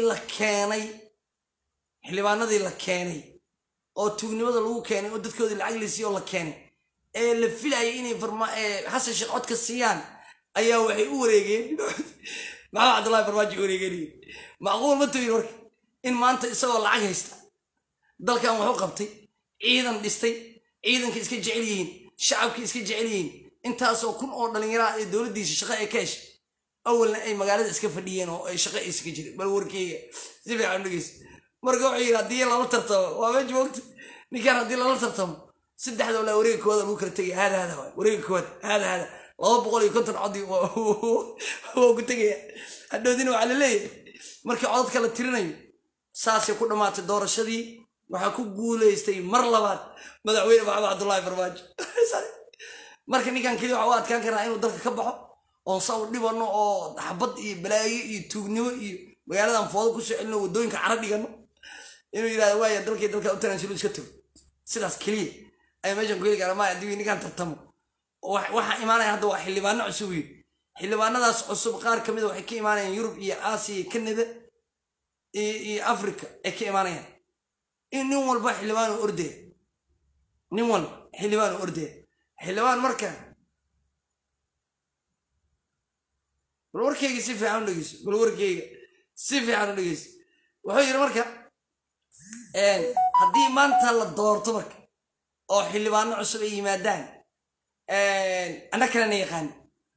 لكاني أو تغني بدل هو كاني أو دتكود العقل سي ولا كاني اللي في العيني فرما حسن شقات كالسيان أيه وحي أوريجين ما عبد الله برواجي أوريجين معقول ما تقول مركا إن ما أنت سوى العقل هستا ضل كان وحقبتي عيدا دستي عيدا كيسك جعليين شعب كيسك جعليين انت اسو كن او دلنيرا دولديisa shaqo ay kaash awalna ay magaalada iska fadhiyeen oo ay shaqo iska jireen bal warkeyga si fiican dhigis marka waxay yiraahdeen la tartamo waa ma joogto ninkan hadii la tartamo saddexda wala wareegkooda lagu kala tagay hada wareegkooda hada 250 codi oo ku tagay hadhoodina waxa la leeyahay markii codadka la tirinayo saasay ku dhamaatay doorashadii waxa ku guuleystay mar labaad madaxweyne maxamed cabdullaahi farmaajo marka ninkan kaliya waxa adkaan karaa inuu dalka ka baxo oo saw dhibano oo xabad iyo balaayo iyo tuugnimo iyo magaaladan foodo ku soo celino wadooyinka carab dhigano inuu yiraahdo waaya dalka u taran iska tago sidaas kaliya ay meeshan ku yiri ma adii ninkan tartamo waxa imaanay hadda waa xildhibaano cusub xildhibaanadaas cusub qaar kamid waxay ka imaanayaan Yurub iyo Aasiya Kanada iyo Afrika ay ka imaanayaan in nin walba xildhibaan orday nin walba xildhibaan orday xildhibaan marka warkeyga si fiican u dhigeyso wuxuu yiri marka haddii maanta la doorto marka oo xildhibaano cusub ay yimaadaan ana kalena yaqaan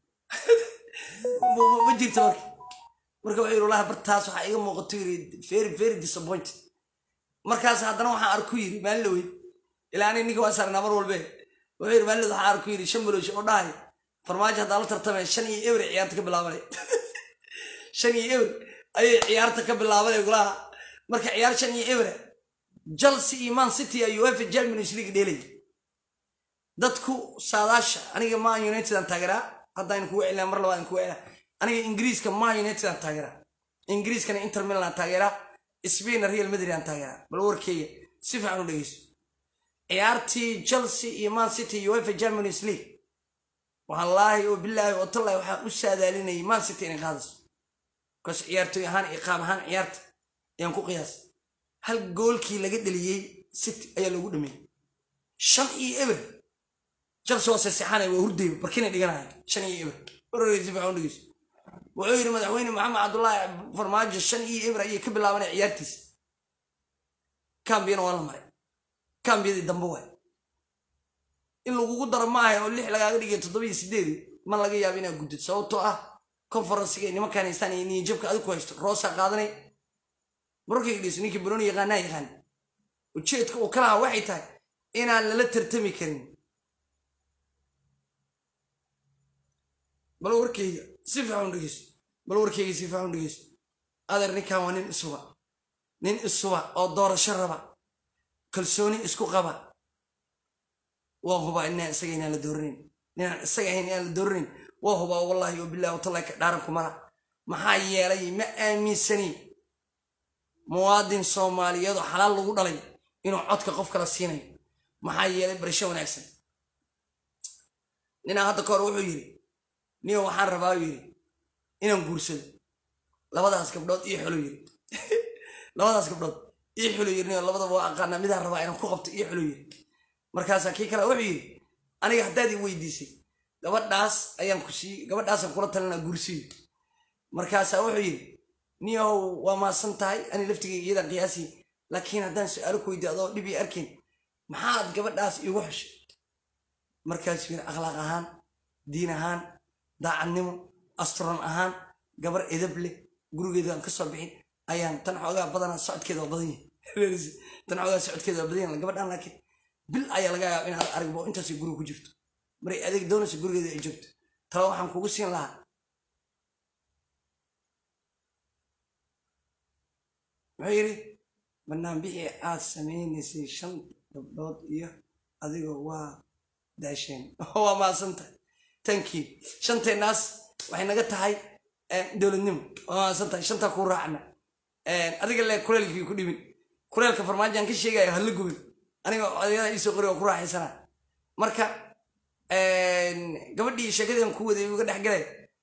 ma jirto marka wuxuu yiri wallahi bartaas waxa iga muuqato yiri very disappointed markaas haddana waxaan arku yiri maalin la weyn ilaa ninka waa sarna mar walba wuxuu yiri maalin waxaan arku yiri shambaloosh oo dhahay farmaajo hadda la tartamay 5 euro ciyaarta ka bilaabanay 5 euro ay ciyaarta ka bilaabanay golaha marka ciyaar 5 euro Chelsea iyo Man City iyo UEFA Champions League dheelay dadku saadaasha aniga Man United aan taageeraa hadda in ku wicilaa mar labaad in ku wicilaa aniga Ingiriiska Man United aan taageeraa Ingiriiskana Inter Milan aan taageeraa Spain Real Madrid aan taageeraa bal warkeyga si fiican u dhageyso ciyaartii Chelsea iyo Man City iyo UEFA Champions League wallahi oo billahi oo tallahi waxa u saadaalinay Man City in qaadis kaas ciyaartoy ahaan iqaam ahaan ciyaarta ayaan ku qiyaas hal goolkii laga dhaliyay City ayaa lagu dhamay 5 euro Chelsea oo saxanay waa hurday barkina dhiganay 5 euro waraysi fiican u dhageyso wuxuu yiri madaxweyne maxamed cabdullaahi farmaajo 5 euro ayay ka bilaabanay ciyaartiis كامبيون ولا مرة كامبيون دمبوه إن لو قدر معه أو اللي حلاقة دقيقة تضبي سديد ما لقي يابينا قدت صوته كونفرنس كي نما كان يستني إني يجيبك هذا كويس روسا قادني بروكي يجلس نيكي بروني يغني وشيت وكلها واحدة إنا لا ترتمي كريم بلوركي سيفعون دقيس بلوركي سيفعون دقيس هذا نكان نين السوا أو دور الشربة كلسوني اسكو قبا وهو إننا سجينا لدورين نحن سجينا لدورين وهو والله وبالله وطلع داركم ما هي لي ما أمي سني مواد صومالي يدو حلال لو دلي إنه عدك قف كلا سيني ما هي لي برشة ونعكس نحن هذا كروح يجري niyo waxaan rabaa yiri inaan guursado labadaas gabdhood ii xulo yiri labadaas gabdhood ii xulo yiri niyo labadaba waa aqaana midaan rabaa inaan ku qabto ii xulo yiri markaas kii kale wuxuu yiri aniga haddaad ii weydiisay gabadhaas ayaan ku sii gabadhaasaan kula talinaa guursiyo markaas wuxuu yiri niyo waa maasan tahay ani laftigayga iyadaan qiyaasi laakiin haddaan su'aalo ku weydiiyo adoo dhib ii arkin maxaad gabadhaas iigu xushay markaas yiri akhlaaq ahaan diin ahaan daacadnimo asturan ahaan gabar edab leh gurigeeda aan ka soo bixin ayaan tan xoogaa badanaa socodkeeda waa badan yahay tan xoogaa socodkeeda waa badan yahay gabadhaan laakiin bil ayaa laga yaabaa inaad aragbo intaas guriga ku jirto maray adeeg doonaysa gurigeeda ay joogto tala waxaan kugu siin lahaa muxuu yiri barnaamijii aad samaynaysay 5 gabdhood iyo adigoo waa daasheen waa maasantahay thank you shanteenaas waxay naga tahay dowladnimo waa maasantahay shanta ku raacna adiga le kuleelkii ku dhimin kuleelka farmaajan ka sheegay hal gubin aniga odayada isoo qori oo ku raaxaysana marka gabadhii sheekadan ku waday uga dhaxgalay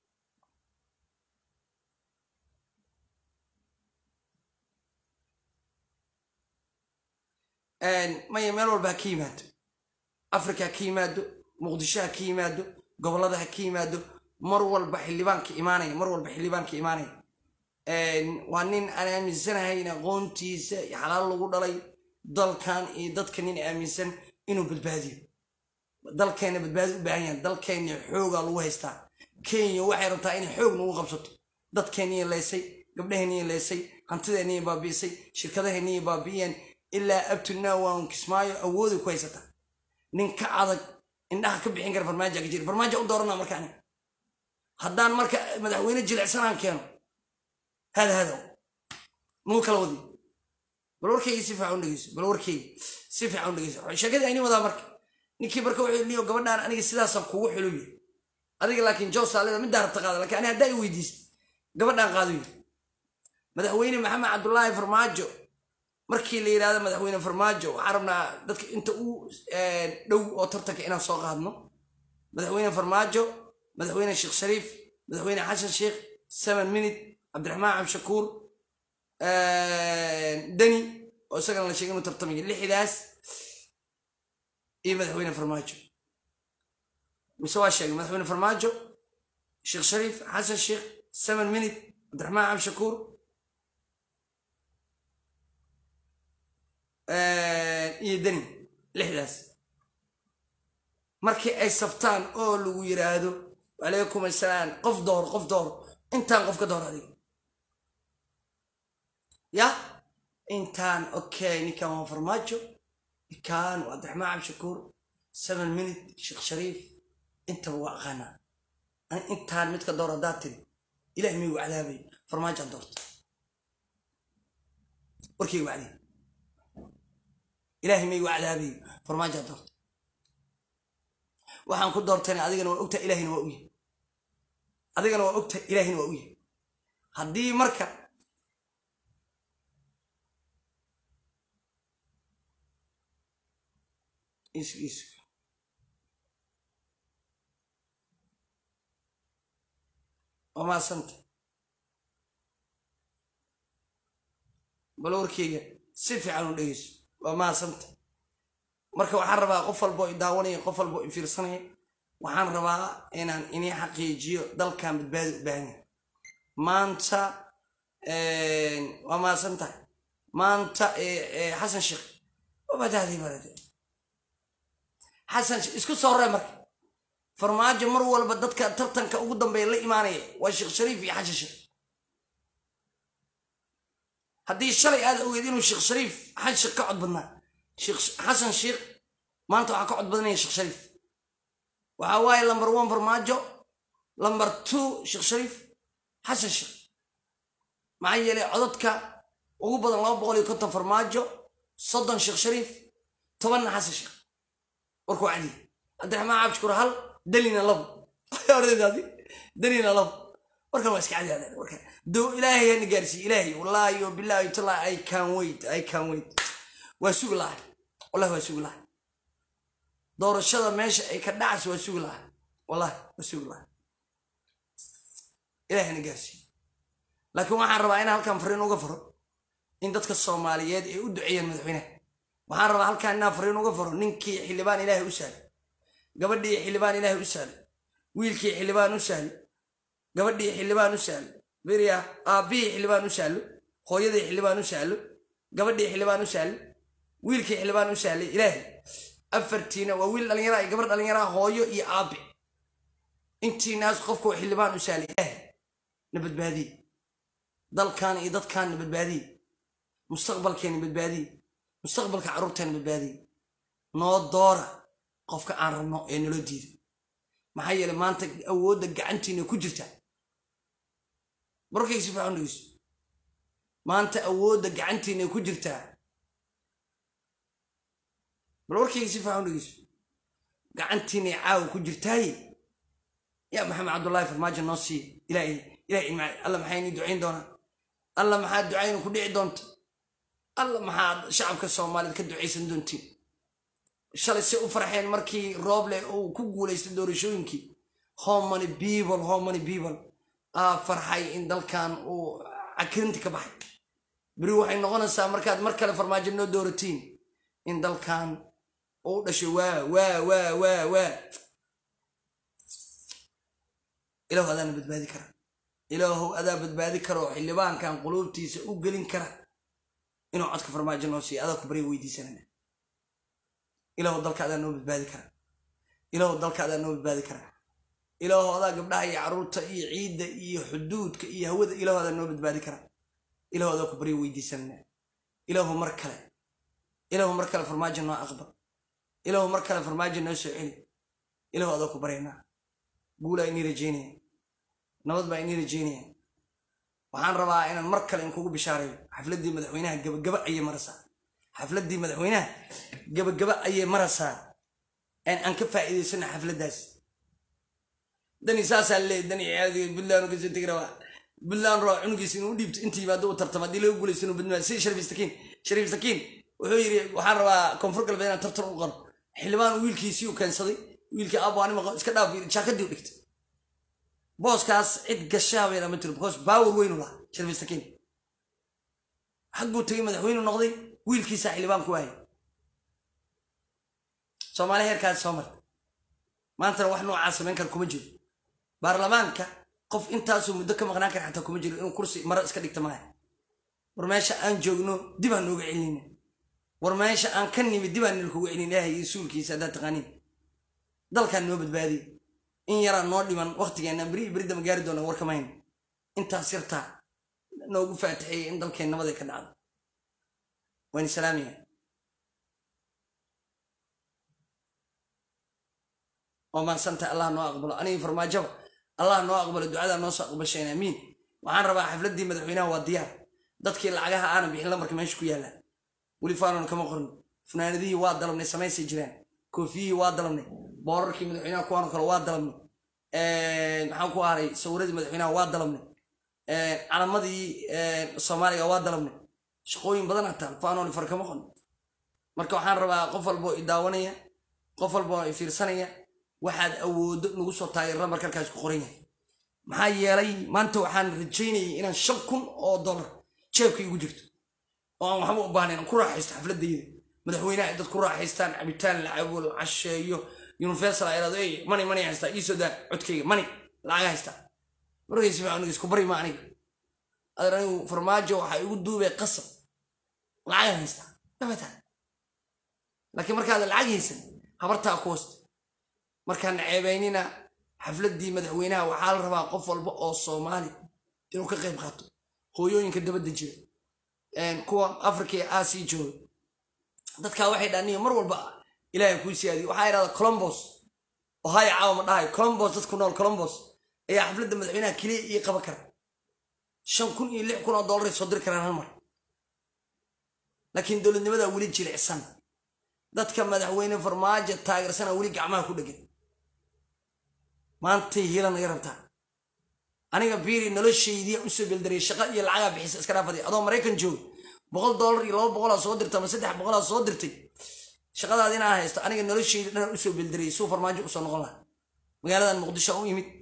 maya meel walba ka yimaado afrika ka yimaado muqdisho ka yimaado gobolada ka yimaado mar walba xildhibaanka imaanaya waa nin aan aaminsanahay in aqoontiisa iyo xalaal lagu dhalay dalkan iyo dadka nin aaminsan inuu badbaadiyo dalkeena badbaadi u baahan yahay dalkeena xoogaa lagu haystaa kenya waxay rabtaa inay xoog nagu qabsato dadkeeniya leysay gabdhaheeniya leysay hantideeniya baabi'isay shirkadaheeniya baabi'iyeen ilaa abtunaa waan kismaayo awoodi ku haysata nin ka adag indhaha ka bixin kara farmaajo ka jira farmaajo u doorana markaan haddaan marka madaxweyne jilicsanaan keeno hada muu kala wadi bal warkayga si fiican u dhegeyso sheekadii ayni wadaa marka ninkii marka wuxuu niyo gabadhaan aniga sidaasaan kugu xuluyo adiga laakiin joosaalida middaa rabta qaada laakiin ani haddaa i weydiisay gabadhaan qaadayo madaxweyne maxamed cabdullaahi farmaajo markii la yiraahdo madaxweyne farmaajo waxaan rabnaa dadka inta u dhow oo tartanka inaan soo qaadno madaxweyne farmaajo madaxweyne sheekh shariif madaxweyne xasan sheekh 7 minute cabdiraxmaan cabshakuur dani oo isagana la sheegay inuu tartamayo lixdaas iyo madaxweyne farmaajo mise waa sheegay madaxweyne farmaajo sheekh shariif xasan sheekh 7 minute cabdiraxmaan cabshakuur iyo dani lixdaas markii ay sabtaan oo lagu yiraahdo walaykum assalaam qof door intaan qof ka door adiga ya intaan okay ninkan waa farmaajo ninkan waa cabdiraxmaan cabshakuur 7 minute sheekh shariif inta waa aqaana ani intaan mid ka door hadaa tiri ilaahay miyuu cadaabay farmaajo doorto warkii wacdi ilaahay miyuu cadaabay farmaajo doorto waxaan ku doortay adigana waa ogta ilaahina waa ogyahay adigana waa ogta ilaahina waa ogyahay haddii marka is وما سنت بلوركيga si fiican u dhageyso وما سنت marka waxaan rabaa qof walbo daawanaya qof walbo fiirsanaya waxaan rabaa inaan inii xaqiijiyo dalkan badbaadi u baahan maanta وما سنت maanta xasan sheekh wabadaadii barade xasan isku soo reey marka farmaajo mar walba dadka tartanka ugu dambeeya la imaanaya waa sheekh shariif iyo xasan sheekh haddii shalay aad ogeed inuu sheekh shariif xasan sheekh ka cod badnaa sheekh xasan sheekh maanta waxaa ka cod badanaya sheekh shariif waxaa waaye lambar 1 farmaajo lambar 2 sheekh shariif xasan sheekh maxaa yeelay codadka ugu badan 250 farmaajo 30 sheekh shariif 10 xasan sheekh warku cadi cabdiraxmaan cabshakuur hal دلينا لب دلينا لب وركن ما اسكع هذا وركن دو إلهي أنا جالس إلهي والله وبالله يطلع I can't wait وسوق الله والله وسوق الله دور الشذا ماشي كدعس وسوق الله والله وسوق الله ilaahayna gaarsiiyo laakiin waxaan rabaa in halkan fariin uga faro in dadka Soomaaliyeed ay u duceeyaan madaxweynaha waxaan rabaa halkan inaan fariin uga faro ninkii xildhibaan ilaahay u saaray gabadhii xildhibaan ilaahay u saaray wiilkii xildhibaan u saaray gabadhii xildhibaan u saaray beriya aabii xildhibaan u saaray hooyadii xildhibaan u saaray gabadhii xildhibaan u saaray wiilkii xildhibaan u saaray ilaahay afartiina waa wiil dhalinyaro ay gabar dhalinyaro hooyo iyo aabi intii naas qofku xildhibaan u saaray ilaahay nabadbaadi dalkan iyo dadkan nabadbaadi mustaqbalkeena badbaadi mustaqbalka carruurteena badbaadi noo doora qofka aan rabno ee nala diido maxaa yeelay maanta awoodda gacantiina ku jirta barkaysi faandiis maanta awoodda gacantiina ku jirta barkaysi faandiis gacantiina caaw ku jirtay ya maxamed cabdullaahi farmaajo noo sii ilaahay alla maxayni ducayn doona alla maxaa ducayn ku dhici doonta alla maxaa shacabka Soomaaliyeed ka duceysan doontiin shalay si u farxeen markii Rooble uu ku guuleystay doorashooyinkii how many people farxay in dalkan uu akrinti ka baxay bari waxay noqonaysaa markaad mar kale farmaajo noo dooratiin in dalkan uu dhashay waa ilaahu adaan badbaadi kara ilaahu adaa badbaadi karo xildhibaankan quluubtiisa u gelin kara inuu codka farmaajo noo siiyo adaa ku bari weydiisanana ilaahu dalka adaa noo badbaadi kara ilaahu dalka adaa noo badbaadi kara ilaahu adaa gabdhaha iyo carruurta iyo ciidda iyo xuduudka iyo hawada ilaahu adaa noo badbaadi kara ilaahu adaa ku bari weydiisanana ilaahu mar kale farmaajo noo aqbal ilaahu mar kale farmaajo noo soo celi ilaahu adaa ku barayna guulaa inii rajeynaya nabad baa inii rajeynaya waxaan rabaa inaan mar kale kugu bishaareeyo xafladii madaxweynaha gabagaba ayay maraysaa xafladii madaxweynaha gabagaba ayay maraysaa aan ka faa'iideysana xafladaas dani saasaa leeyahay dani aadi Puntland ka soo tigraba Puntland roo cunugiisa inuu dhiibto intii baad u tartama hadii lagu guuleysano badnaa si Shariif Sakiin wuxuu yiri waxaan rabaa koonfur galbeed inaan tartan u qoro xildhibaan wiilkiisii uu keensaday wiilkii abaani ma iska dhaaf jaakadii u dhigtay booskaas cid gashaabay ma tiro because power weyn u lahaa Shariif Sakiin xaqbu tagay madaxweyne noqday wiilkiisa xildhibaan ku waayay Soomaaliya heerkaas Soomaal maanta wax noocaas sameyn kar kuma jiro baarlamaanka qof intaas muddo ka maqnaan kara xataa kuma jiro inuu kursi mar iska dhigto maaha war meesha aan joogno dib aan nooga celinayna war meesha aan ka nimid dib aan nooga celinayna iyo suulkiisa hada taqaaniin dalkan noo badbaadi in yara noo dhiman waqtigeena bari dama gaari doona war kamayn inta sirta noogu faatixay in dalkeen nabad ay ka dhacdo waan salaamiya وما سنت الله نو أقبل أنا فرماجو الله نو أقبل الدعاء نو أقبل شيء أمين وعن ربع حفلة دي مدحونا والديار ضدك اللي عليها أنا بيحل مرك ما يشكو يلا ولي فارون كم قرن فنان دي واد ضلمني سماي سجران كوفي واد ضلمني بارك مدحونا كوان كل واد ضلمني محاكو هاري سورة مدحونا واد ضلمني على ماضي الصومالي واد ضلمني شقوين بدن حتى فانون فرق كم قرن مرك وحن ربع قفل بو إداونية قفل بو فيرسانية waxaad awood nagu soo taageerna markaas ku qoran yahay maxaa yeelay maanta waxaan rajeynayay inaan $5,000 jeebka igu jirto oo aan waxba u baahnayn ku raaxaysto xafladayda madaxweynaha dad ku raaxaystaan cabitaan la cabo casheeyo universal ayraado mani haysta isoo daa codkayga mani lacag haysta markaas waxaan isku bari ma aniga adraayo farmaajo waxa igu duubay qasab lacag haysta tabata laakiin markaad lacag haysan habarta ku hoos markaan ceebaynina xafladii madaxweynaha waxa la rabaa qof walba oo Soomaali inuu ka qayb qaato hooyooyinka dabada jira kuwa Afrika iyo Aasiya jooga dadka waxay dhaaniyeen mar walba Ilaahay ku siyaadiyo waxa yiraahdo Columbus oo hay caawma dhahay Columbus dadku nool Columbus ayaa xafladda madaxweynaha kaliya ii qaba kara $5,000 iyo $6,000 soo dir karaan hal mar laakiin dawladnimada wali jilicsan dadka madaxweyne farmaajo taageersana wali gacmaha ku dhagan maanta hiilan yaranta aniga biiri nolosheedii u soo bildaray shaqo iyo lacag bixis iska dhaafay adoo Mareykan joog $100 iyo $200 soo dirtay ama $300 soo dirtay shaqadaadina aan haysto aniga nolosheedii dhan u soo bildaray soo farmaajo u soo noqon lahaa magaaladan Muqdisho u yimid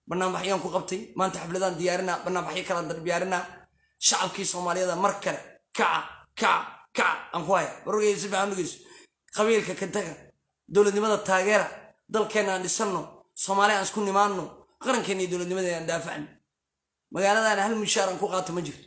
barnaamijyaan ku qabtay maanta xafladaan diyaarina barnaamijyo kala diyaarina shacabkii Soomaaliyeed mar kale kaca aan ku haya wargeysa si fiican dhigayso qabiilka ka taga dowladnimada taageera dalkeena aan dhisano Soomaaliya aan isku nimaano qarankeena iyo dowladnimada aan daafacno magaaladana hal mushaar aan ku qaato ma jirto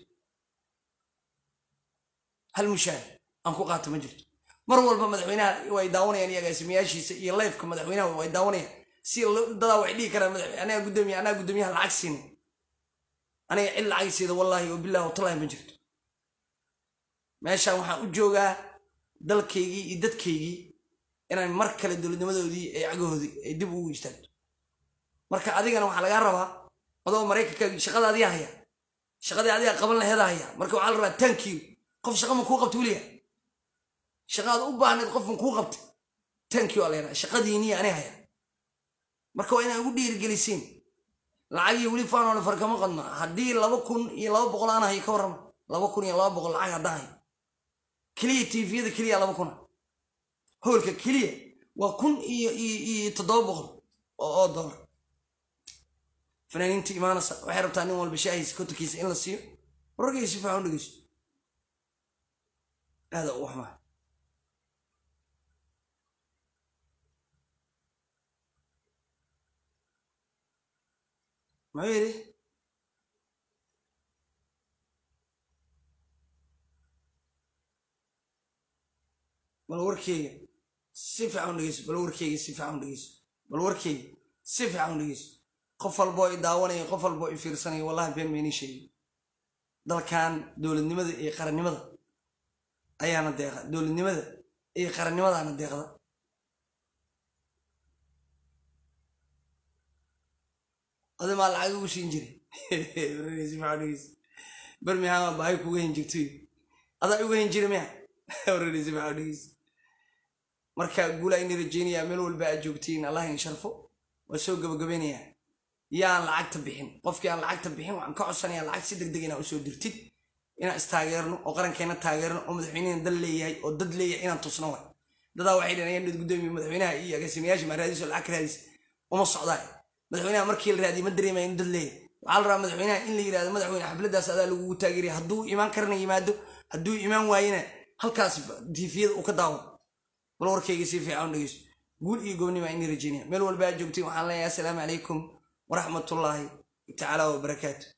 hal mushaar aan ku qaato ma jirto mar walba madaxweynaha way daawanayaan iyaga ismiyaashiisa iyo live-ka madaxweynaha way daawanayaan si dada way dhigi karaan madaxweynaha anaa gudoomiyaha lacag siin aniga cid lacag siida wallahi wa billahi watallahi ma jirto meeshaan waxaan u joogaa dalkaygii iyo dadkaygii inaan mar kale dowladnimadoodii ay cagahoodii ay dib ugu istaagto marka adigana waxaa lagaa rabaa adoo Mareykanka shaqada adiga haya shaqadii adiga qaban laheed haya marka waxaa la rabaa thank you qof shaqo ma kuu qabto weliya shaqada u baahneed qof ma kuu qabto thank you aleena shaqadiinii ani haya marka waa inaan ugu dhiirigelisiin lacag iyo weli faanoon farkama qadna haddii 2200 aan hay ka waran 2200 lacag haday kaliya TV-da kaliya 2000 howlka kaliya waa 1700 oo dollar fanaaniinta imaanaysa waxay rabtaa nin walba shaahis kotokiisa in la siiyo wargeysa si fiican dhigayso هذا هو أحمد ما يري بالوركي سيف عون ليس بالوركي سيف عون ليس بالوركي سيف عون ليس قفل بوي داوني قفل بوي فيرسني والله بين ميني شيء دل كان دول النمذ قرن النمذ ayaana deeqa dowladnimada iyo qarannimadaana deeqda adama lacag ugu siin jiray waraysi faadis barmiha baay ku weyn jirtay ada ugu weyn jiray ma waraysi faadis marka guulay in Virginia meel walba aad joogtiin Allah in sharfo waa soo gabagabeynaya yaan lacagta bixin qofkii aan lacagta bixin waxaan ka codsanayaa lacag si degdeg ah u soo dirtid ina istaageerno oo qarankeena taageerno oo madaxweynaha dal leeyahay oo dad leeyahay inaan tusno way dada waxay dhigeen dad gudoomiye madaxweynaha iyo agaasimayaasha maaraadiso lacag raadis uma socdaan madaxweynaha markii la raadiyo ma dareemay in dad leeyahay waxa la rabaa madaxweynaha in la yiraahdo madaxweyne xafladaas adaa lagu taageeriyo hadduu iimaan karna yimaado hadduu iimaan waayina halkaas TV-da uu ka daawo bal warkayga si fiican dhigayso guul iyo gobnimo in Virginia meel walba joogtiin waxaan leeyahay assalaamu calaykum wa rahmatullaahi ta'ala wa barakaatuh